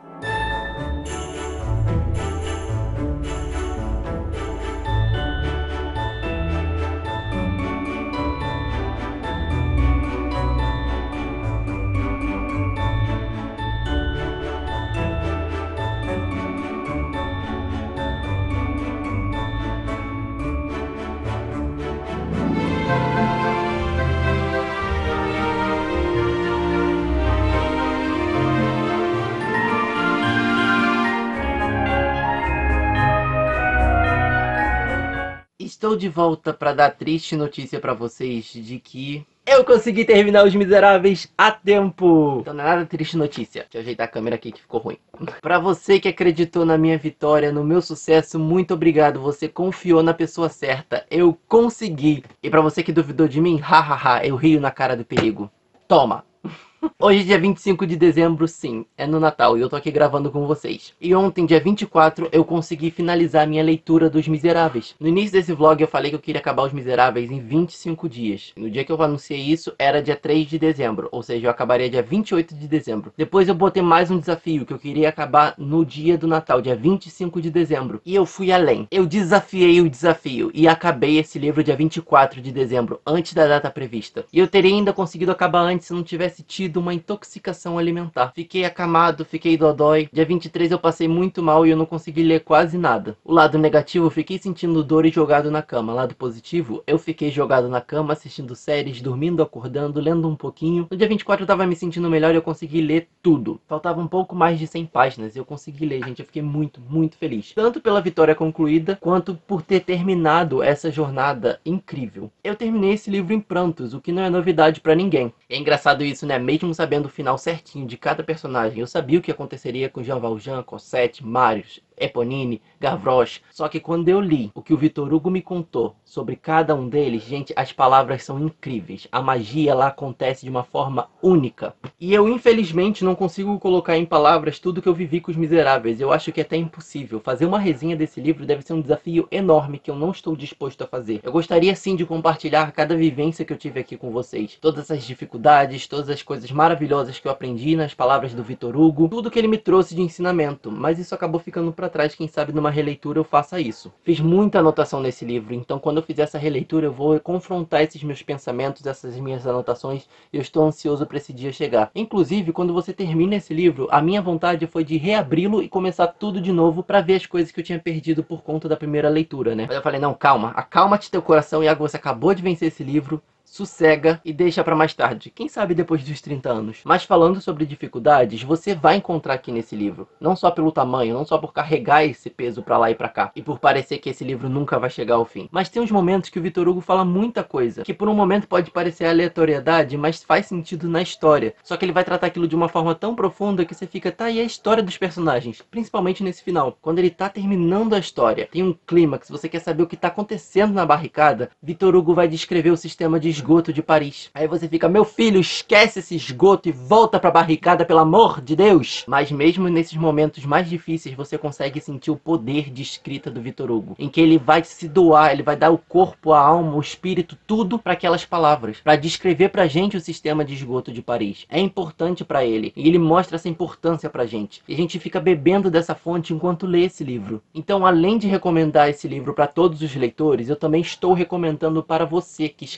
Estou de volta para dar a triste notícia para vocês de que eu consegui terminar Os Miseráveis a tempo. Então não é nada triste notícia. Deixa eu ajeitar a câmera aqui que ficou ruim. Para você que acreditou na minha vitória, no meu sucesso, muito obrigado. Você confiou na pessoa certa. Eu consegui. E para você que duvidou de mim, hahaha, eu rio na cara do perigo. Toma. Hoje, dia vinte e cinco de dezembro, sim, é no Natal e eu tô aqui gravando com vocês. E ontem, dia vinte e quatro, eu consegui finalizar a minha leitura dos Miseráveis. No início desse vlog eu falei que eu queria acabar Os Miseráveis em vinte e cinco dias. No dia que eu anunciei isso, era dia três de dezembro, ou seja, eu acabaria dia vinte e oito de dezembro. Depois eu botei mais um desafio, que eu queria acabar no dia do Natal, dia vinte e cinco de dezembro. E eu fui além. Eu desafiei o desafio e acabei esse livro dia vinte e quatro de dezembro, antes da data prevista. E eu teria ainda conseguido acabar antes se não tivesse tido uma intoxicação alimentar. Fiquei acamado, fiquei dodói. Dia vinte e três eu passei muito mal e eu não consegui ler quase nada. O lado negativo, eu fiquei sentindo dor e jogado na cama. O lado positivo, eu fiquei jogado na cama, assistindo séries, dormindo, acordando, lendo um pouquinho. No dia vinte e quatro eu tava me sentindo melhor e eu consegui ler tudo. Faltava um pouco mais de cem páginas e eu consegui ler, gente. Eu fiquei muito, muito feliz. Tanto pela vitória concluída, quanto por ter terminado essa jornada incrível. Eu terminei esse livro em prantos, o que não é novidade pra ninguém. É engraçado isso, né? Mesmo sabendo o final certinho de cada personagem, eu sabia o que aconteceria com Jean Valjean, Cosette, Marius, Eponine, Gavroche. Só que quando eu li o que o Victor Hugo me contou sobre cada um deles, gente, as palavras são incríveis. A magia lá acontece de uma forma única. E eu, infelizmente, não consigo colocar em palavras tudo que eu vivi com Os Miseráveis. Eu acho que é até impossível. Fazer uma resenha desse livro deve ser um desafio enorme que eu não estou disposto a fazer. Eu gostaria sim de compartilhar cada vivência que eu tive aqui com vocês. Todas as dificuldades, todas as coisas maravilhosas que eu aprendi nas palavras do Victor Hugo. Tudo que ele me trouxe de ensinamento. Mas isso acabou ficando pra trás, quem sabe numa releitura eu faça isso. Fiz muita anotação nesse livro, então quando eu fizer essa releitura eu vou confrontar esses meus pensamentos, essas minhas anotações, e eu estou ansioso para esse dia chegar. Inclusive, quando você termina esse livro, a minha vontade foi de reabri-lo e começar tudo de novo para ver as coisas que eu tinha perdido por conta da primeira leitura, né? Mas eu falei, não, calma, acalma-te teu coração, Iago, você acabou de vencer esse livro, sossega e deixa pra mais tarde, quem sabe depois dos trinta anos. Mas falando sobre dificuldades, você vai encontrar aqui nesse livro. Não só pelo tamanho, não só por carregar esse peso pra lá e pra cá, e por parecer que esse livro nunca vai chegar ao fim. Mas tem uns momentos que o Victor Hugo fala muita coisa, que por um momento pode parecer aleatoriedade, mas faz sentido na história. Só que ele vai tratar aquilo de uma forma tão profunda que você fica, tá, e a história dos personagens? Principalmente nesse final. Quando ele tá terminando a história, tem um clímax, você quer saber o que tá acontecendo na barricada, Victor Hugo vai descrever o sistema de esgoto de Paris. Aí você fica, meu filho, esquece esse esgoto e volta pra barricada, pelo amor de Deus! Mas mesmo nesses momentos mais difíceis, você consegue sentir o poder de escrita do Victor Hugo, em que ele vai se doar, ele vai dar o corpo, a alma, o espírito, tudo para aquelas palavras, para descrever pra gente o sistema de esgoto de Paris. É importante para ele, e ele mostra essa importância pra gente. E a gente fica bebendo dessa fonte enquanto lê esse livro. Então, além de recomendar esse livro para todos os leitores, eu também estou recomendando para você que escreve livros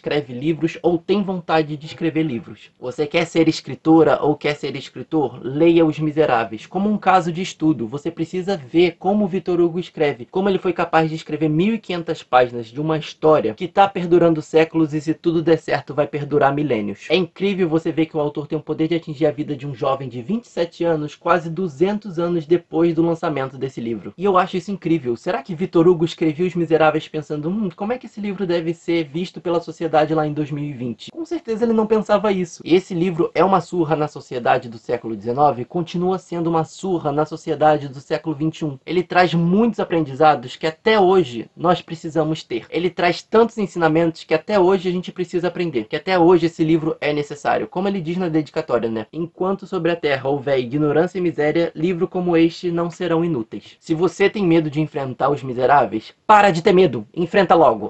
livros ou tem vontade de escrever livros. Você quer ser escritora ou quer ser escritor? Leia Os Miseráveis. Como um caso de estudo, você precisa ver como o Victor Hugo escreve, como ele foi capaz de escrever mil e quinhentas páginas de uma história que está perdurando séculos e, se tudo der certo, vai perdurar milênios. É incrível você ver que o autor tem o poder de atingir a vida de um jovem de vinte e sete anos, quase duzentos anos depois do lançamento desse livro. E eu acho isso incrível. Será que Victor Hugo escreveu Os Miseráveis pensando, hum, como é que esse livro deve ser visto pela sociedade lá em dois mil e vinte? Com certeza ele não pensava isso. E esse livro é uma surra na sociedade do século dezenove, continua sendo uma surra na sociedade do século vinte e um. Ele traz muitos aprendizados que até hoje nós precisamos ter. Ele traz tantos ensinamentos que até hoje a gente precisa aprender, que até hoje esse livro é necessário. Como ele diz na dedicatória, né? Enquanto sobre a terra houver ignorância e miséria, livros como este não serão inúteis. Se você tem medo de enfrentar os miseráveis, para de ter medo, enfrenta logo.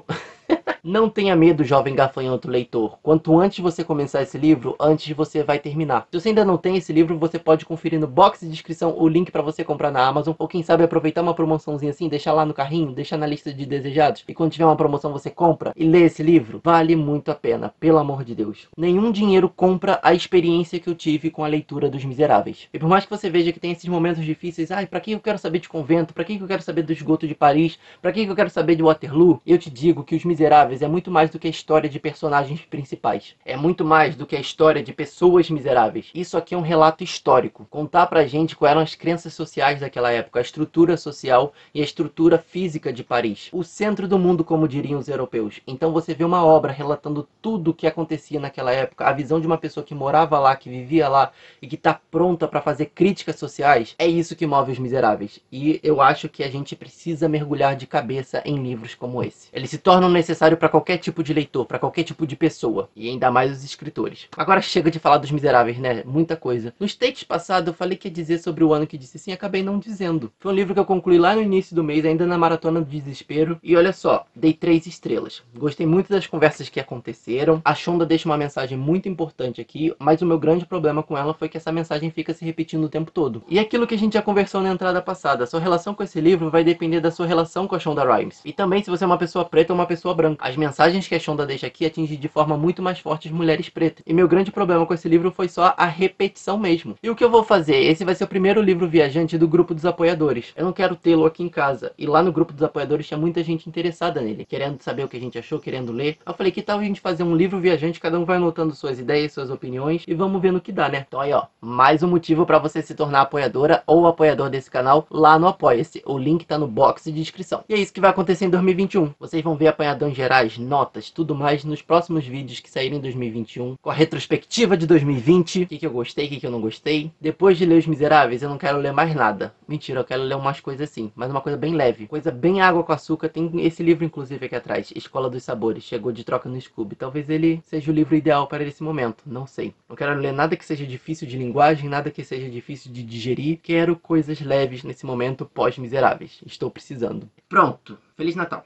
Não tenha medo, jovem gafanhoto leitor. Quanto antes você começar esse livro, antes você vai terminar. Se você ainda não tem esse livro, você pode conferir no box de descrição o link para você comprar na Amazon. Ou quem sabe aproveitar uma promoçãozinha assim, deixar lá no carrinho, deixar na lista de desejados. E quando tiver uma promoção você compra e lê esse livro. Vale muito a pena, pelo amor de Deus. Nenhum dinheiro compra a experiência que eu tive com a leitura dos Miseráveis. E por mais que você veja que tem esses momentos difíceis, ai, pra que eu quero saber de convento? Pra que eu quero saber do esgoto de Paris? Pra que eu quero saber de Waterloo? Eu te digo que Os Miseráveis é muito mais do que a história de personagens principais. É muito mais do que a história de pessoas miseráveis. Isso aqui é um relato histórico. Contar pra gente quais eram as crenças sociais daquela época, a estrutura social e a estrutura física de Paris. O centro do mundo, como diriam os europeus. Então você vê uma obra relatando tudo o que acontecia naquela época, a visão de uma pessoa que morava lá, que vivia lá e que está pronta para fazer críticas sociais. É isso que move Os Miseráveis. E eu acho que a gente precisa mergulhar de cabeça em livros como esse. Eles se tornam necessários para qualquer tipo de leitor, para qualquer tipo de pessoa. E ainda mais os escritores. Agora chega de falar dos Miseráveis, né? Muita coisa. Nos takes passados eu falei que ia dizer sobre o ano que disse sim, acabei não dizendo. Foi um livro que eu concluí lá no início do mês, ainda na Maratona do Desespero. E olha só, dei três estrelas. Gostei muito das conversas que aconteceram. A Shonda deixa uma mensagem muito importante aqui, mas o meu grande problema com ela foi que essa mensagem fica se repetindo o tempo todo. E aquilo que a gente já conversou na entrada passada, a sua relação com esse livro vai depender da sua relação com a Shonda Rhimes. E também se você é uma pessoa preta ou uma pessoa branca. As mensagens que a Shonda deixa aqui atingem de forma muito mais forte as mulheres pretas. E meu grande problema com esse livro foi só a repetição mesmo. E o que eu vou fazer? Esse vai ser o primeiro livro viajante do grupo dos apoiadores. Eu não quero tê-lo aqui em casa. E lá no grupo dos apoiadores tinha muita gente interessada nele, querendo saber o que a gente achou, querendo ler. Eu falei, que tal a gente fazer um livro viajante, cada um vai anotando suas ideias, suas opiniões e vamos ver no que dá, né? Então aí, ó, mais um motivo para você se tornar apoiadora ou apoiador desse canal lá no Apoia-se. O link tá no box de descrição. E é isso que vai acontecer em dois mil e vinte e um. Vocês vão ver apanhadões gerais, notas, tudo mais nos próximos vídeos que saírem em dois mil e vinte e um, com a retrospectiva de dois mil e vinte, o que, que eu gostei, o que, que eu não gostei. Depois de ler Os Miseráveis, eu não quero ler mais nada. Mentira, eu quero ler umas coisas assim, mas uma coisa bem leve, coisa bem água com açúcar. Tem esse livro, inclusive, aqui atrás, Escola dos Sabores, chegou de troca no Scooby. Talvez ele seja o livro ideal para esse momento, não sei. Não quero ler nada que seja difícil de linguagem, nada que seja difícil de digerir. Quero coisas leves nesse momento pós-Miseráveis. Estou precisando. Pronto, Feliz Natal!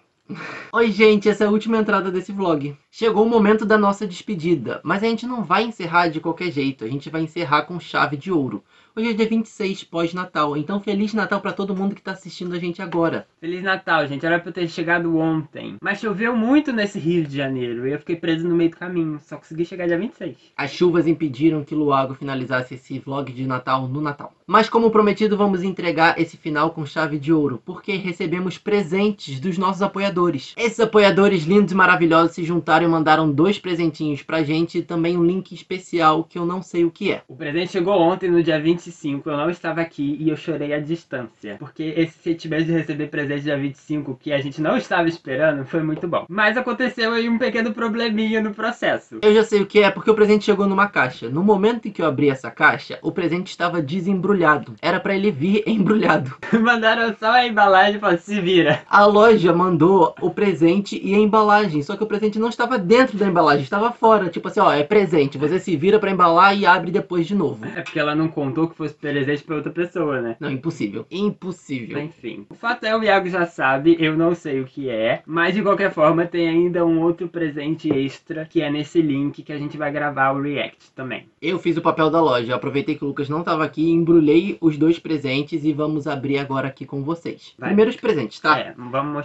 Oi gente, essa é a última entrada desse vlog. Chegou o momento da nossa despedida, mas a gente não vai encerrar de qualquer jeito, a gente vai encerrar com chave de ouro. Hoje é dia vinte e seis, pós-Natal, então Feliz Natal pra todo mundo que tá assistindo a gente agora. Feliz Natal, gente. Era pra eu ter chegado ontem. Mas choveu muito nesse Rio de Janeiro e eu fiquei preso no meio do caminho. Só consegui chegar dia vinte e seis. As chuvas impediram que Luago finalizasse esse vlog de Natal no Natal. Mas como prometido, vamos entregar esse final com chave de ouro, porque recebemos presentes dos nossos apoiadores. Esses apoiadores lindos e maravilhosos se juntaram e mandaram dois presentinhos pra gente e também um link especial que eu não sei o que é. O presente chegou ontem, no dia vinte e cinco. Eu não estava aqui e eu chorei à distância. Porque esse sentimento de receber presente dia vinte e cinco, que a gente não estava esperando, foi muito bom. Mas aconteceu aí um pequeno probleminha no processo. Eu já sei o que é, porque o presente chegou numa caixa. No momento em que eu abri essa caixa, o presente estava desembrulhado. Era pra ele vir embrulhado. Mandaram só a embalagem e falaram, se vira. A loja mandou o presente e a embalagem, só que o presente não estava dentro da embalagem, estava fora. Tipo assim, ó, é presente, você se vira pra embalar e abre depois de novo. É porque ela não contou que fosse presente pra outra pessoa, né? Não, impossível. Impossível. Enfim. O fato é, o Iago já sabe, eu não sei o que é, mas de qualquer forma tem ainda um outro presente extra, que é nesse link que a gente vai gravar o react também. Eu fiz o papel da loja, eu aproveitei que o Lucas não estava aqui, embrulhei os dois presentes e vamos abrir agora aqui com vocês. Vai. Primeiros presentes, tá? É, vamos mostrar.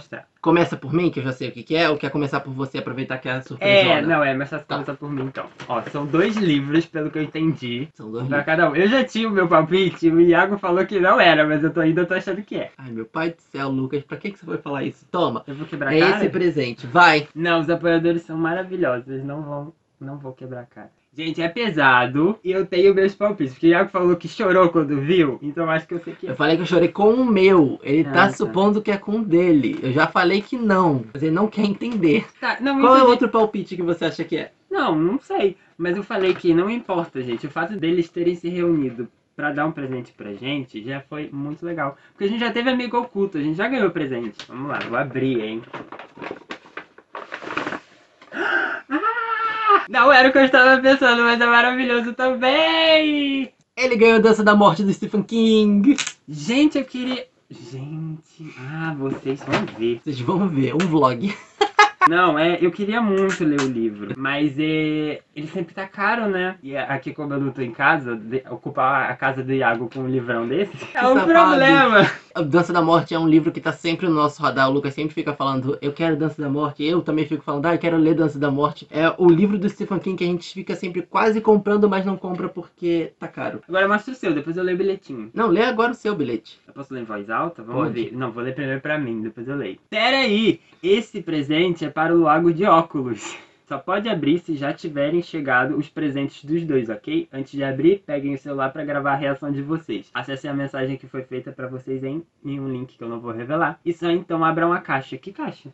Começa por mim, que eu já sei o que, que é, ou quer começar por você, aproveitar que é a surpresa? É, não, é, mas só se começar por mim, então. Ó, são dois livros, pelo que eu entendi. São dois Pra livros. cada um. Eu já tinha o meu palpite, o Iago falou que não era, mas eu tô ainda tô achando que é. Ai, meu pai do céu, Lucas, pra que, que você foi falar isso? Toma, Eu vou quebrar a é cara? esse presente, vai. Não, os apoiadores são maravilhosos, eles não vão, não vou quebrar a cara. Gente, é pesado e eu tenho meus palpites, porque o Iago falou que chorou quando viu, então eu acho que eu sei que é. Eu falei que eu chorei com o meu, ele Ah, tá tá. supondo que é com o dele. Eu já falei que não, mas ele não quer entender. Tá, não, Qual é o entendi. outro palpite que você acha que é? Não, não sei. Mas eu falei que não importa, gente. O fato deles terem se reunido pra dar um presente pra gente já foi muito legal. Porque a gente já teve amigo oculto, a gente já ganhou presente. Vamos lá, vou abrir, hein. Ah! Não era o que eu estava pensando, mas é maravilhoso também! Ele ganhou Dança da Morte do Stephen King. Gente, eu queria... Gente... Ah, vocês vão ver. Vocês vão ver, um vlog. Não, é, eu queria muito ler o livro, mas é, ele sempre tá caro, né? E aqui, como eu não tô em casa, de- ocupar a casa do Iago com um livrão desse é um safado. problema. A Dança da Morte é um livro que tá sempre no nosso radar. O Lucas sempre fica falando, eu quero Dança da Morte. Eu também fico falando, ah, eu quero ler Dança da Morte. É o livro do Stephen King que a gente fica sempre quase comprando, mas não compra porque tá caro. Agora mostra o seu, depois eu leio o bilhetinho. Não, lê agora o seu bilhete. Eu posso ler em voz alta? Vamos Pode. ver. Não, vou ler primeiro pra mim, depois eu leio. Pera aí, esse presente é para o Lago de Óculos. Só pode abrir se já tiverem chegado os presentes dos dois, ok? Antes de abrir, peguem o celular para gravar a reação de vocês. Acessem a mensagem que foi feita para vocês em, em um link que eu não vou revelar. E só então abram a caixa. Que caixa?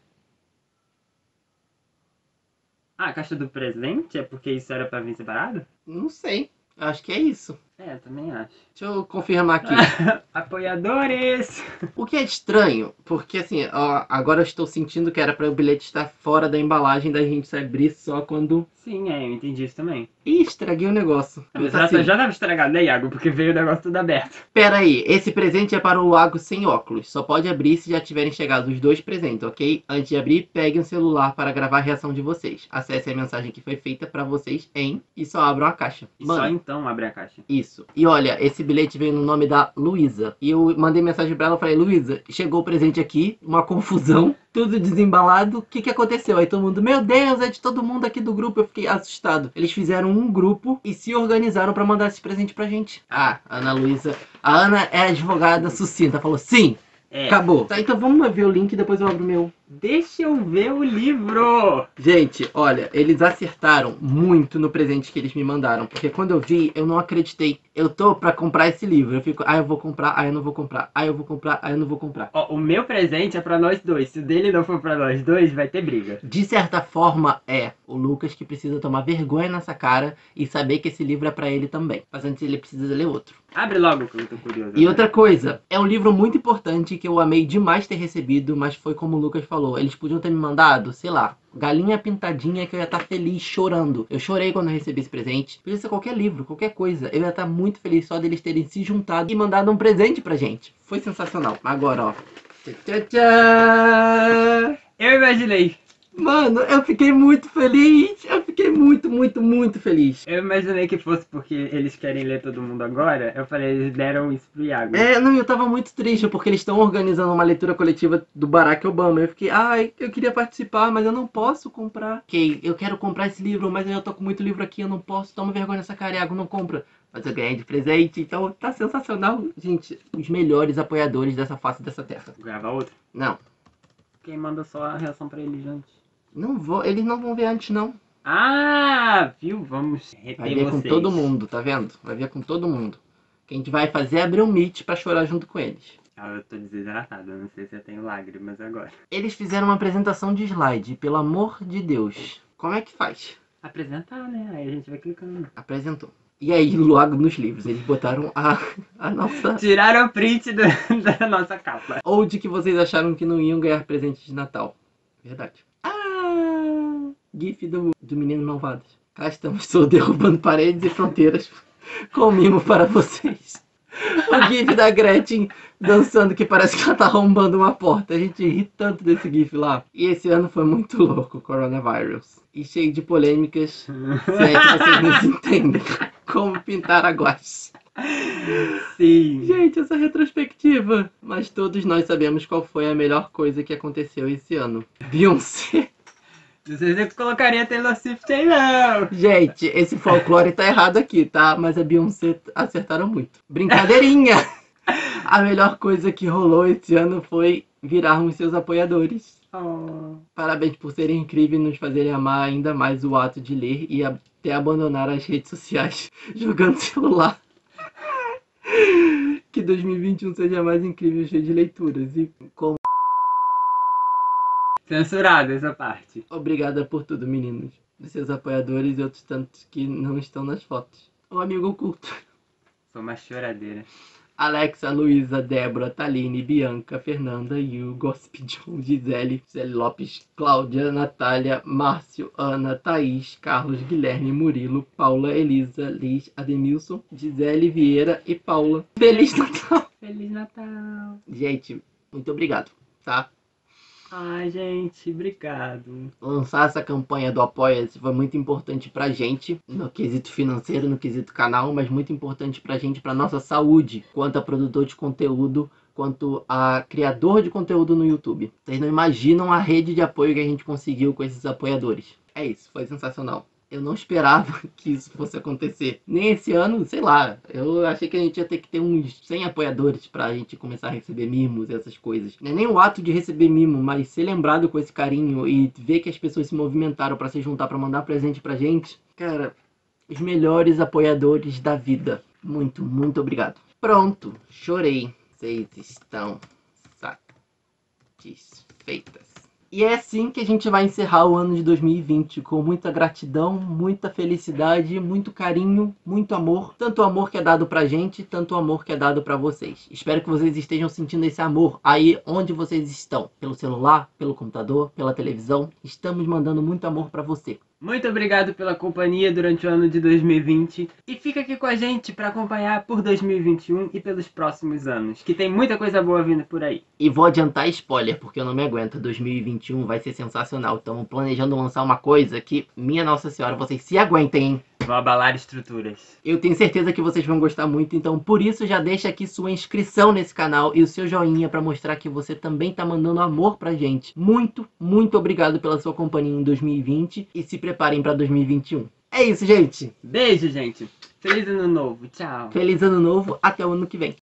Ah, a caixa do presente? É porque isso era para vir separado? Não sei, acho que é isso. É, também acho. Deixa eu confirmar aqui. Apoiadores! O que é estranho, porque assim, ó, agora eu estou sentindo que era para o bilhete estar fora da embalagem, da gente abrir só quando... Sim, é, eu entendi isso também. Ih, estraguei o negócio. Mas Tá já, assim, já tava estragado, né, Iago? Porque veio o negócio tudo aberto. Pera aí, esse presente é para o Lago sem óculos. Só pode abrir se já tiverem chegado os dois presentes, ok? Antes de abrir, peguem o celular para gravar a reação de vocês. Acessem a mensagem que foi feita para vocês em... E só abram a caixa. E Mano, só então abre a caixa. isso. E olha, esse bilhete veio no nome da Luísa. E eu mandei mensagem pra ela, falei, Luísa, chegou o presente aqui, uma confusão, tudo desembalado. O que que aconteceu? Aí todo mundo, meu Deus, é de todo mundo aqui do grupo. Eu fiquei assustado. Eles fizeram um grupo e se organizaram pra mandar esse presente pra gente. Ah, Ana Luísa. A Ana é advogada sucinta, falou, sim, É. acabou. Tá, então vamos ver o link e depois eu abro o meu. Deixa eu ver o livro! Gente, olha, eles acertaram muito no presente que eles me mandaram. Porque quando eu vi, eu não acreditei. Eu tô pra comprar esse livro. Eu fico, ah, eu vou comprar, ah, eu não vou comprar. Ah, eu vou comprar, ah, eu não vou comprar. Ó, o meu presente é pra nós dois. Se o dele não for pra nós dois, vai ter briga. De certa forma, é o Lucas que precisa tomar vergonha nessa cara e saber que esse livro é pra ele também. Mas antes ele precisa ler outro. Abre logo que eu tô curioso. E outra coisa, é um livro muito importante que eu amei demais ter recebido, mas foi como o Lucas falou. Eles podiam ter me mandado, sei lá, Galinha Pintadinha, que eu ia estar feliz chorando. Eu chorei quando eu recebi esse presente. Podia ser qualquer livro, qualquer coisa. Eu ia estar muito feliz só deles terem se juntado e mandado um presente pra gente. Foi sensacional. Agora, ó. Tchá, tchá, tchá. Eu imaginei. Mano, eu fiquei muito feliz. Eu fiquei muito, muito, muito feliz. Eu imaginei que fosse porque eles querem ler todo mundo agora. Eu falei, eles deram isso pro Iago. É, não, eu tava muito triste porque eles estão organizando uma leitura coletiva do Barack Obama. Eu fiquei, ai, eu queria participar, mas eu não posso comprar. Ok, eu quero comprar esse livro, mas eu já tô com muito livro aqui, eu não posso. Toma vergonha nessa cara, Iago, não compra. Mas eu ganhei de presente, então tá sensacional. Gente, os melhores apoiadores dessa face dessa terra. Grava outro. Não, Quem manda só a reação pra eles antes. não vou, eles não vão ver antes não. Ah, viu? Vamos reter Vai ver com vocês. todo mundo, tá vendo? Vai ver com todo mundo. O que a gente vai fazer é abrir um Meet pra chorar junto com eles. Ah, eu tô desidratado, eu não sei se eu tenho lágrimas agora. Eles fizeram uma apresentação de slide, pelo amor de Deus. Como é que faz? Apresentar, né? Aí a gente vai clicando. Apresentou. E aí, logo nos livros, eles botaram a, a nossa... Tiraram o print do- da nossa capa. Ou de que vocês acharam que não iam ganhar presente de Natal. Verdade. Ah! GIF do, do Menino Malvado. Cá estamos, estou derrubando paredes e fronteiras com mimo para vocês. O GIF da Gretchen dançando que parece que ela tá arrombando uma porta. A gente ri tanto desse GIF lá. E esse ano foi muito louco, coronavírus. E cheio de polêmicas, se é que vocês não entendem como pintar a guache. Sim. Gente, essa retrospectiva. Mas todos nós sabemos qual foi a melhor coisa que aconteceu esse ano. Beyoncé. Não sei se eu colocaria Taylor Swift aí, não. Gente, esse folclore tá errado aqui, tá? Mas a Beyoncé acertaram muito. Brincadeirinha! A melhor coisa que rolou esse ano foi virarmos seus apoiadores. Oh. Parabéns por serem incríveis e nos fazerem amar ainda mais o ato de ler e até abandonar as redes sociais jogando celular. Que dois mil e vinte e um seja mais incrível, cheio de leituras. E como... Censurado essa parte. Obrigada por tudo, meninos. Seus apoiadores e outros tantos que não estão nas fotos. O amigo oculto. Foi uma choradeira. Alexa, Luísa, Débora, Taline, Bianca, Fernanda, Yu, Gossip John, Gisele, Gisele Lopes, Cláudia, Natália, Márcio, Ana, Thaís, Carlos, Guilherme, Murilo, Paula, Elisa, Liz, Ademilson, Gisele Vieira e Paula. Feliz Natal! Feliz Natal. Gente, muito obrigado, tá? Ai, gente, obrigado. Lançar essa campanha do Apoia-se foi muito importante pra gente, no quesito financeiro, no quesito canal, mas muito importante pra gente, pra nossa saúde, quanto a produtor de conteúdo, quanto a criador de conteúdo no YouTube. Vocês não imaginam a rede de apoio que a gente conseguiu com esses apoiadores. É isso, foi sensacional. Eu não esperava que isso fosse acontecer. Nem esse ano, sei lá. Eu achei que a gente ia ter que ter uns cem apoiadores pra gente começar a receber mimos e essas coisas. Não é nem o ato de receber mimo, mas ser lembrado com esse carinho e ver que as pessoas se movimentaram pra se juntar, pra mandar presente pra gente. Cara, os melhores apoiadores da vida. Muito, muito obrigado. Pronto, chorei. Vocês estão satisfeitas. E é assim que a gente vai encerrar o ano de dois mil e vinte, com muita gratidão, muita felicidade, muito carinho, muito amor. Tanto o amor que é dado pra gente, tanto o amor que é dado pra vocês. Espero que vocês estejam sentindo esse amor aí onde vocês estão. Pelo celular, pelo computador, pela televisão. Estamos mandando muito amor pra você. Muito obrigado pela companhia durante o ano de dois mil e vinte. E fica aqui com a gente para acompanhar por dois mil e vinte e um e pelos próximos anos, que tem muita coisa boa vindo por aí. E vou adiantar spoiler, porque eu não me aguento. dois mil e vinte e um vai ser sensacional. Estamos planejando lançar uma coisa que, minha Nossa Senhora, vocês se aguentem, hein? Vão abalar estruturas. Eu tenho certeza que vocês vão gostar muito, então por isso já deixa aqui sua inscrição nesse canal e o seu joinha para mostrar que você também tá mandando amor pra gente. Muito, muito obrigado pela sua companhia em dois mil e vinte e se preparem para dois mil e vinte e um. É isso, gente. Beijo, gente. Feliz ano novo. Tchau. Feliz ano novo, até o ano que vem.